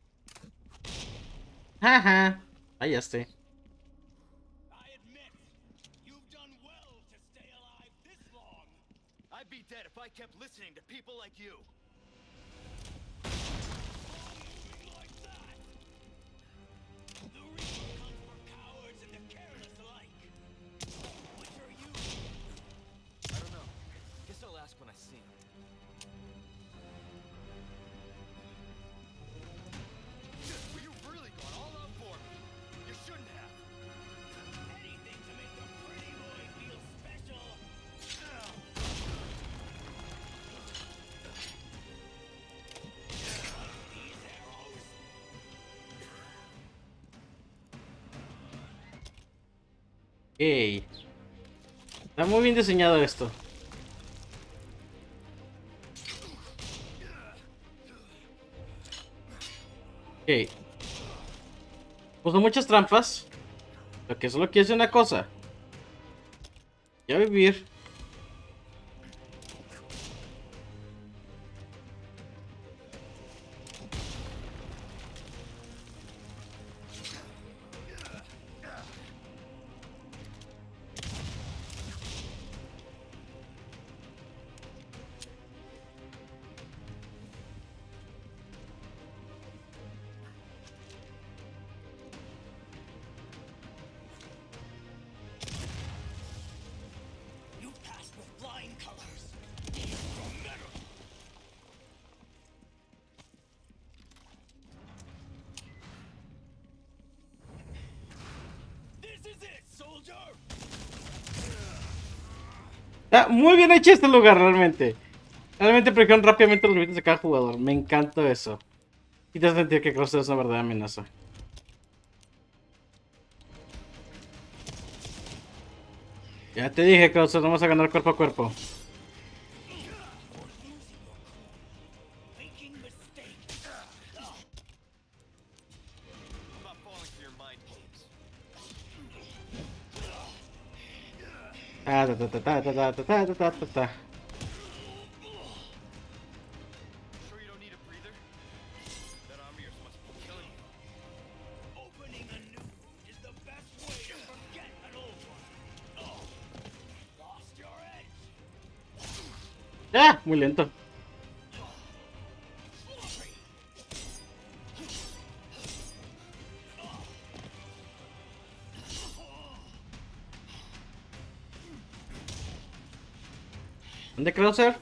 Ajá. Ahí ya esté. I admit, you've done well to stay alive this long. I'd be dead if I kept listening to people like you. Moving like that. The Reaper comes for cowards and the careless alike. Which are you? I don't know. Guess I'll ask when I see him. Well, you've really gone all out for me. You shouldn't have. Anything to make the pretty boy feel special. These arrows. Ey. Está muy bien diseñado esto. Ok. Puso muchas trampas. Lo que solo quiere hacer una cosa. Ya vivir. You passed with flying colors. From metal. This is it, soldier. Está muy bien hecho este lugar, realmente. Realmente prefiero rápidamente los limites de cada jugador. Me encanta eso. Y te hace sentir que Krauser es una verdadera amenaza. Ya te dije, Krauser, no vamos a ganar cuerpo a cuerpo. Making mistakes. I'm not falling for your mind games. Ah, ta ta ta ta ta ta ta ta ta ta ta. Sure you don't need a breather? That arm of yours must be killing you. Opening anew is the best way to forget Ah, muy lento. ¿Dónde Krauser?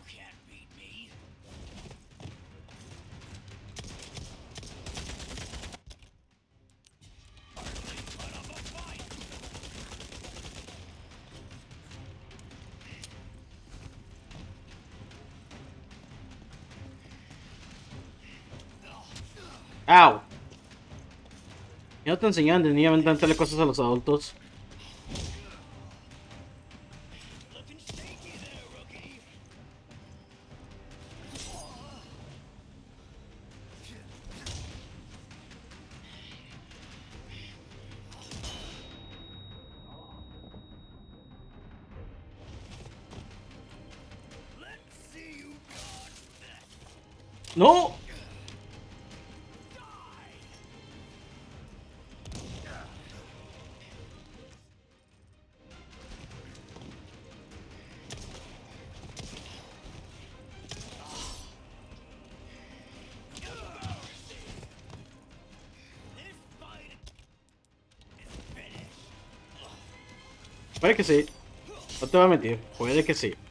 ¡Au! Ya no te enseñaban de niño a inventarle cosas a los adultos. ¡No! Puede que sí. No te voy a mentir. Puede que sí.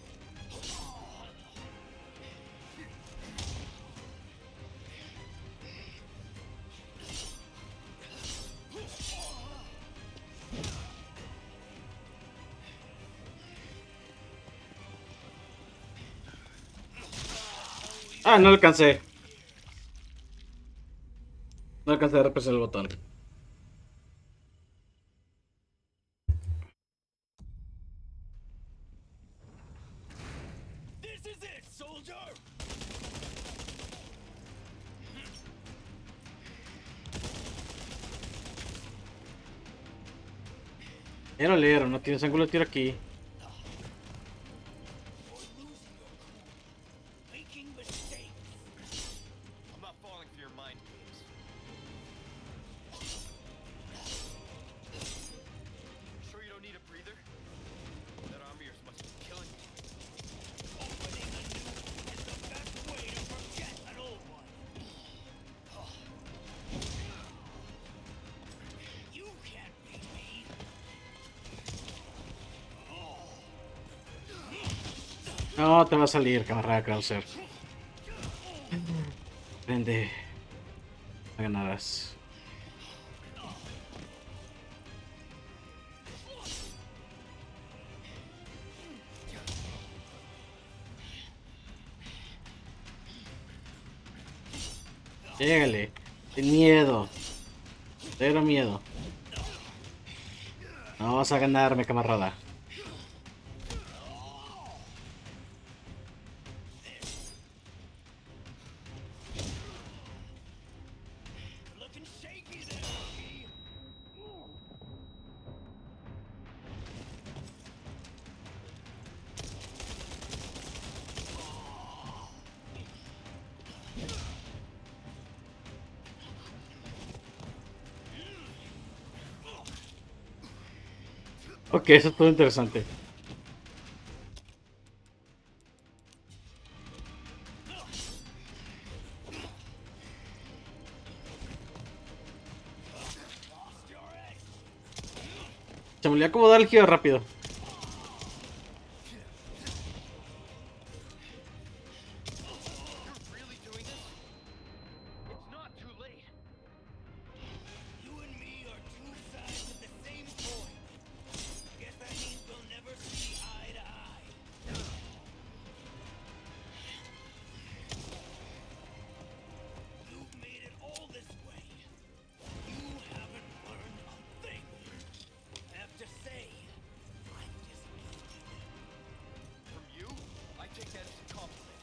Ah, no alcancé. No alcancé a represionar el botón. This is it, soldier! Era leer, no tienes ángulo de tiro aquí. Making mistakes. I'm not falling for your mind games. Sure you don't need a breather? That arm of yours must be killing you. Opening a new is the best way to forget an old one. You can't beat me. No, te va a salir, camarada Krauser. Prende. No ganarás. Llégale. Sin miedo. Cero miedo. No vas a ganarme, camarada. Looking shaky there, rookie. Ok, eso es todo interesante. Se me olvidó cómo dar el giro rápido. You're really doing this? It's not too late. You and me are two sides of the same coin. Guess that means we'll never see eye to eye. You've made it all this way. You haven't learned a thing. I have to say, I'm disappointed. From you, I take that as a compliment.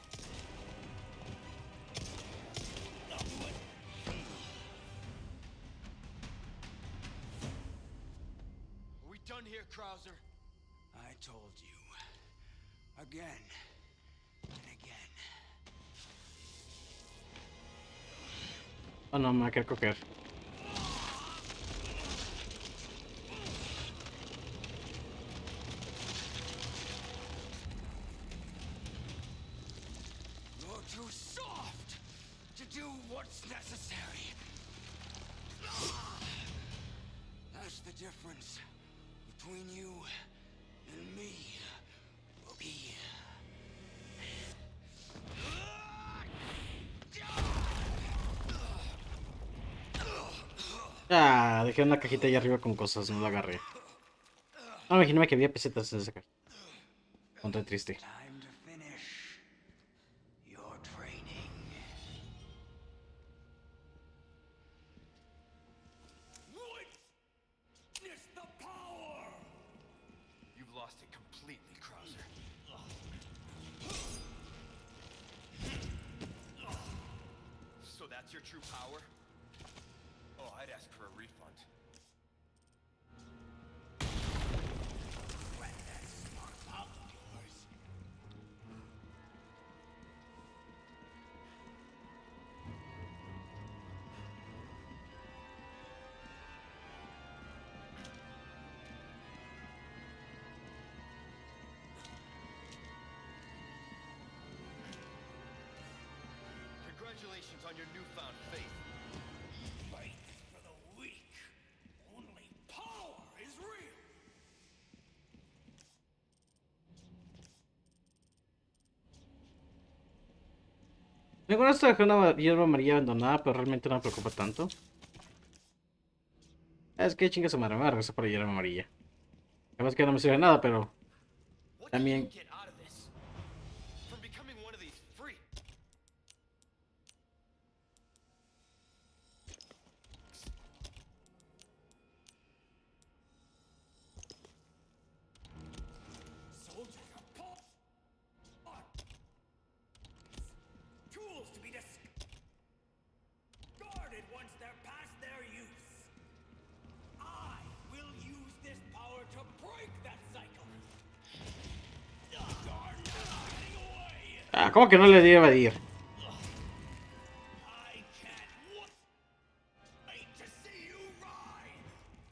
No, but... Are we done here, Krauser? I told you. Again. And again. Oh no, me va a querer coger. Ah, dejé una cajita ahí arriba con cosas, no la agarré. No, imagíname que había pesetas en esa caja. Contra triste. Time to finish your training. Witness the power! You've lost it completely, Krauser. So that's your true power? Oh, I'd ask for a refund. Let that smart mouth of yours. Congratulations on your newfound faith. Fight for the weak. Only power is real. Me gusta dejar una hierba amarilla abandonada, pero realmente no me preocupa tanto. Es que chinga su madre, me voy a regresar por la hierba amarilla. Además que no me sirve de nada, pero What también... did you get out of this? From becoming one of these freaks? Soldiers are po- tools to be discarded once they're past their use. I will use this power to break that cycle. You're not getting away. Ah, ¿cómo que no le di a evadir? I can't wa- wait to see you ride.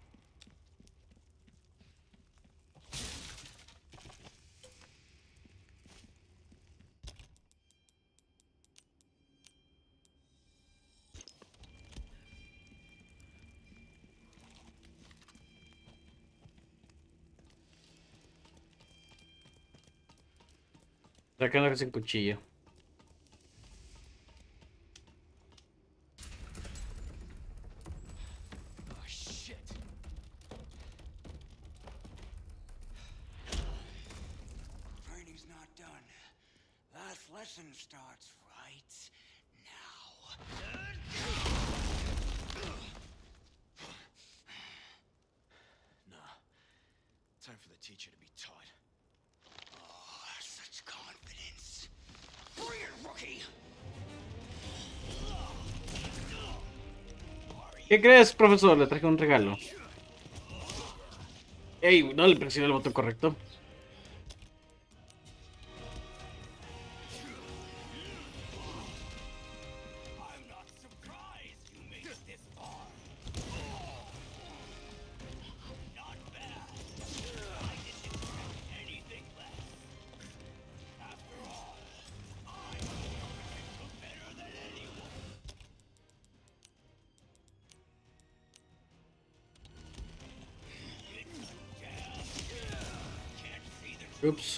Sacando sin cuchillo. Oh, shit. Training's not done. Last lesson starts right now. Nah. Time for the teacher to be taught. Oh, such confidence. Bring it, rookie! ¿Qué crees, profesor? Le traje un regalo. Ey, no le presioné el botón correcto. I'm not surprised you made it this far. Not bad. I didn't expect anything less. After all, I know your potential better than anyone. It's a jam. Can't see the Ups.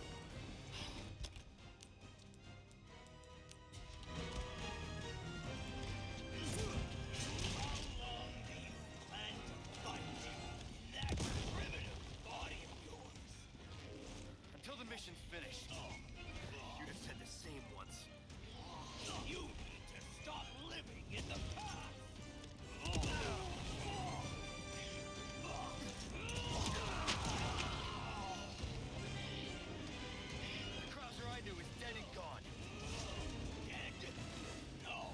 Until the mission's finished. You'd have said the same once. You need to stop living in the past. The Krauser I knew is dead and gone. Dead? No.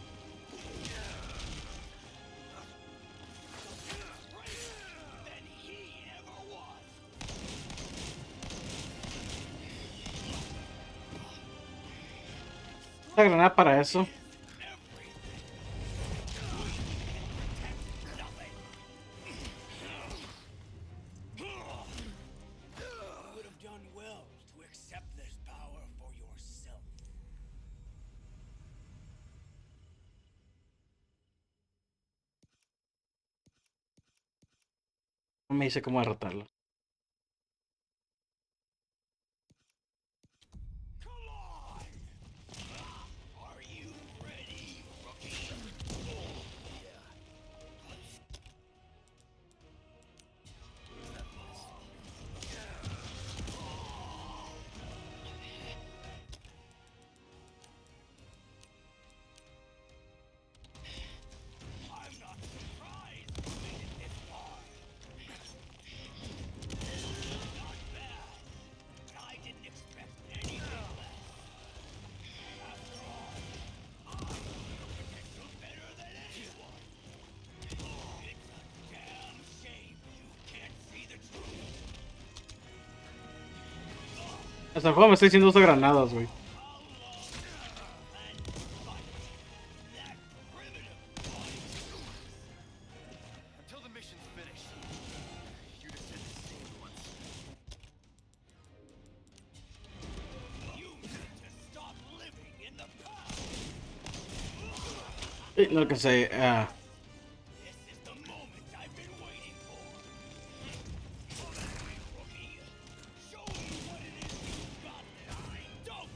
Greater than he ever was. Esta granada para eso. You would have done well to accept this power for yourself. No me dice cómo derrotarlo. Come on! Are you ready, rookie? Yeah. Let's Hasta el juego me está diciendo usa granadas, güey. Until the mission's finished, you just said the same once. You need to stop living in the past. Eh, no alcancé. Ah. This is the moment I've been waiting for. Rookie, show me what it is you've got that I don't.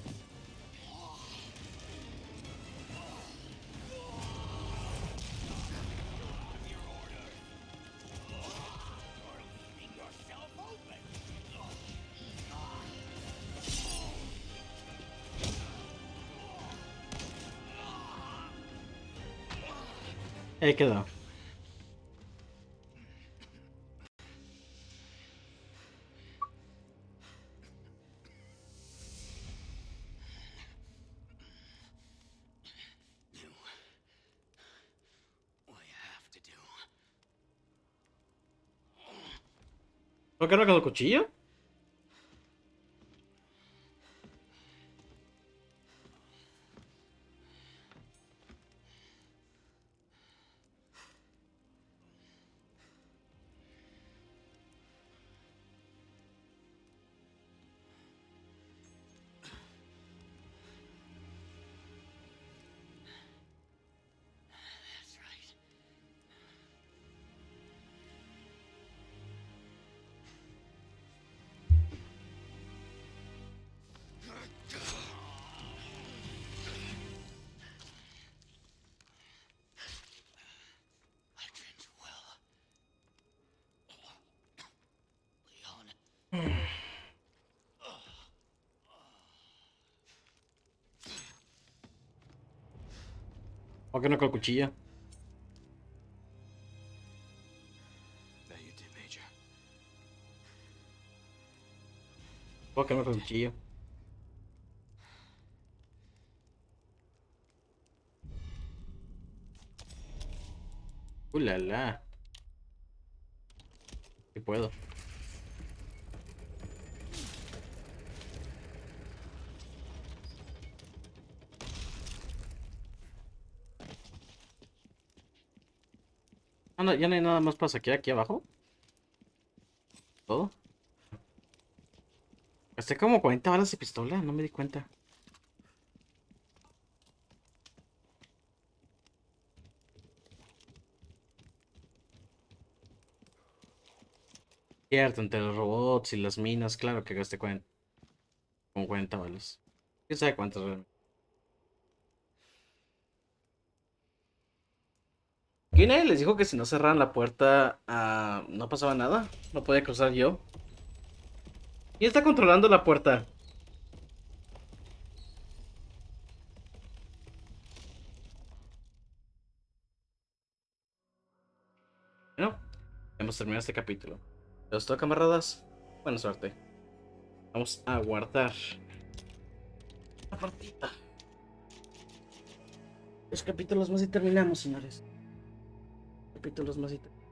Your order. You're leaving yourself open. Ahí quedó. Do what you have to do. ¿No carga con el cuchillo? That's right. I trained you well. Leon. ¿Por qué no con el cuchillo? That you did, Major. ¿Por qué no con el cuchillo? Uh, la, la. Sí puedo. Ah, no, ya no hay nada más para saquear aquí abajo. Todo. Gasté como cuarenta balas de pistola, no me di cuenta. Cierto, entre los robots y las minas, claro que gasté cuarenta, como cuarenta balas. ¿Quién sabe cuántas realmente? ¿Quién les dijo que si no cerraran la puerta ah, no pasaba nada? No podía cruzar yo. ¿Quién está controlando la puerta? Bueno, hemos terminado este capítulo. ¿Les gustó, camaradas? Buena suerte. Vamos a guardar la partida. Los capítulos más y terminamos, señores. Capítulos más y terminamos.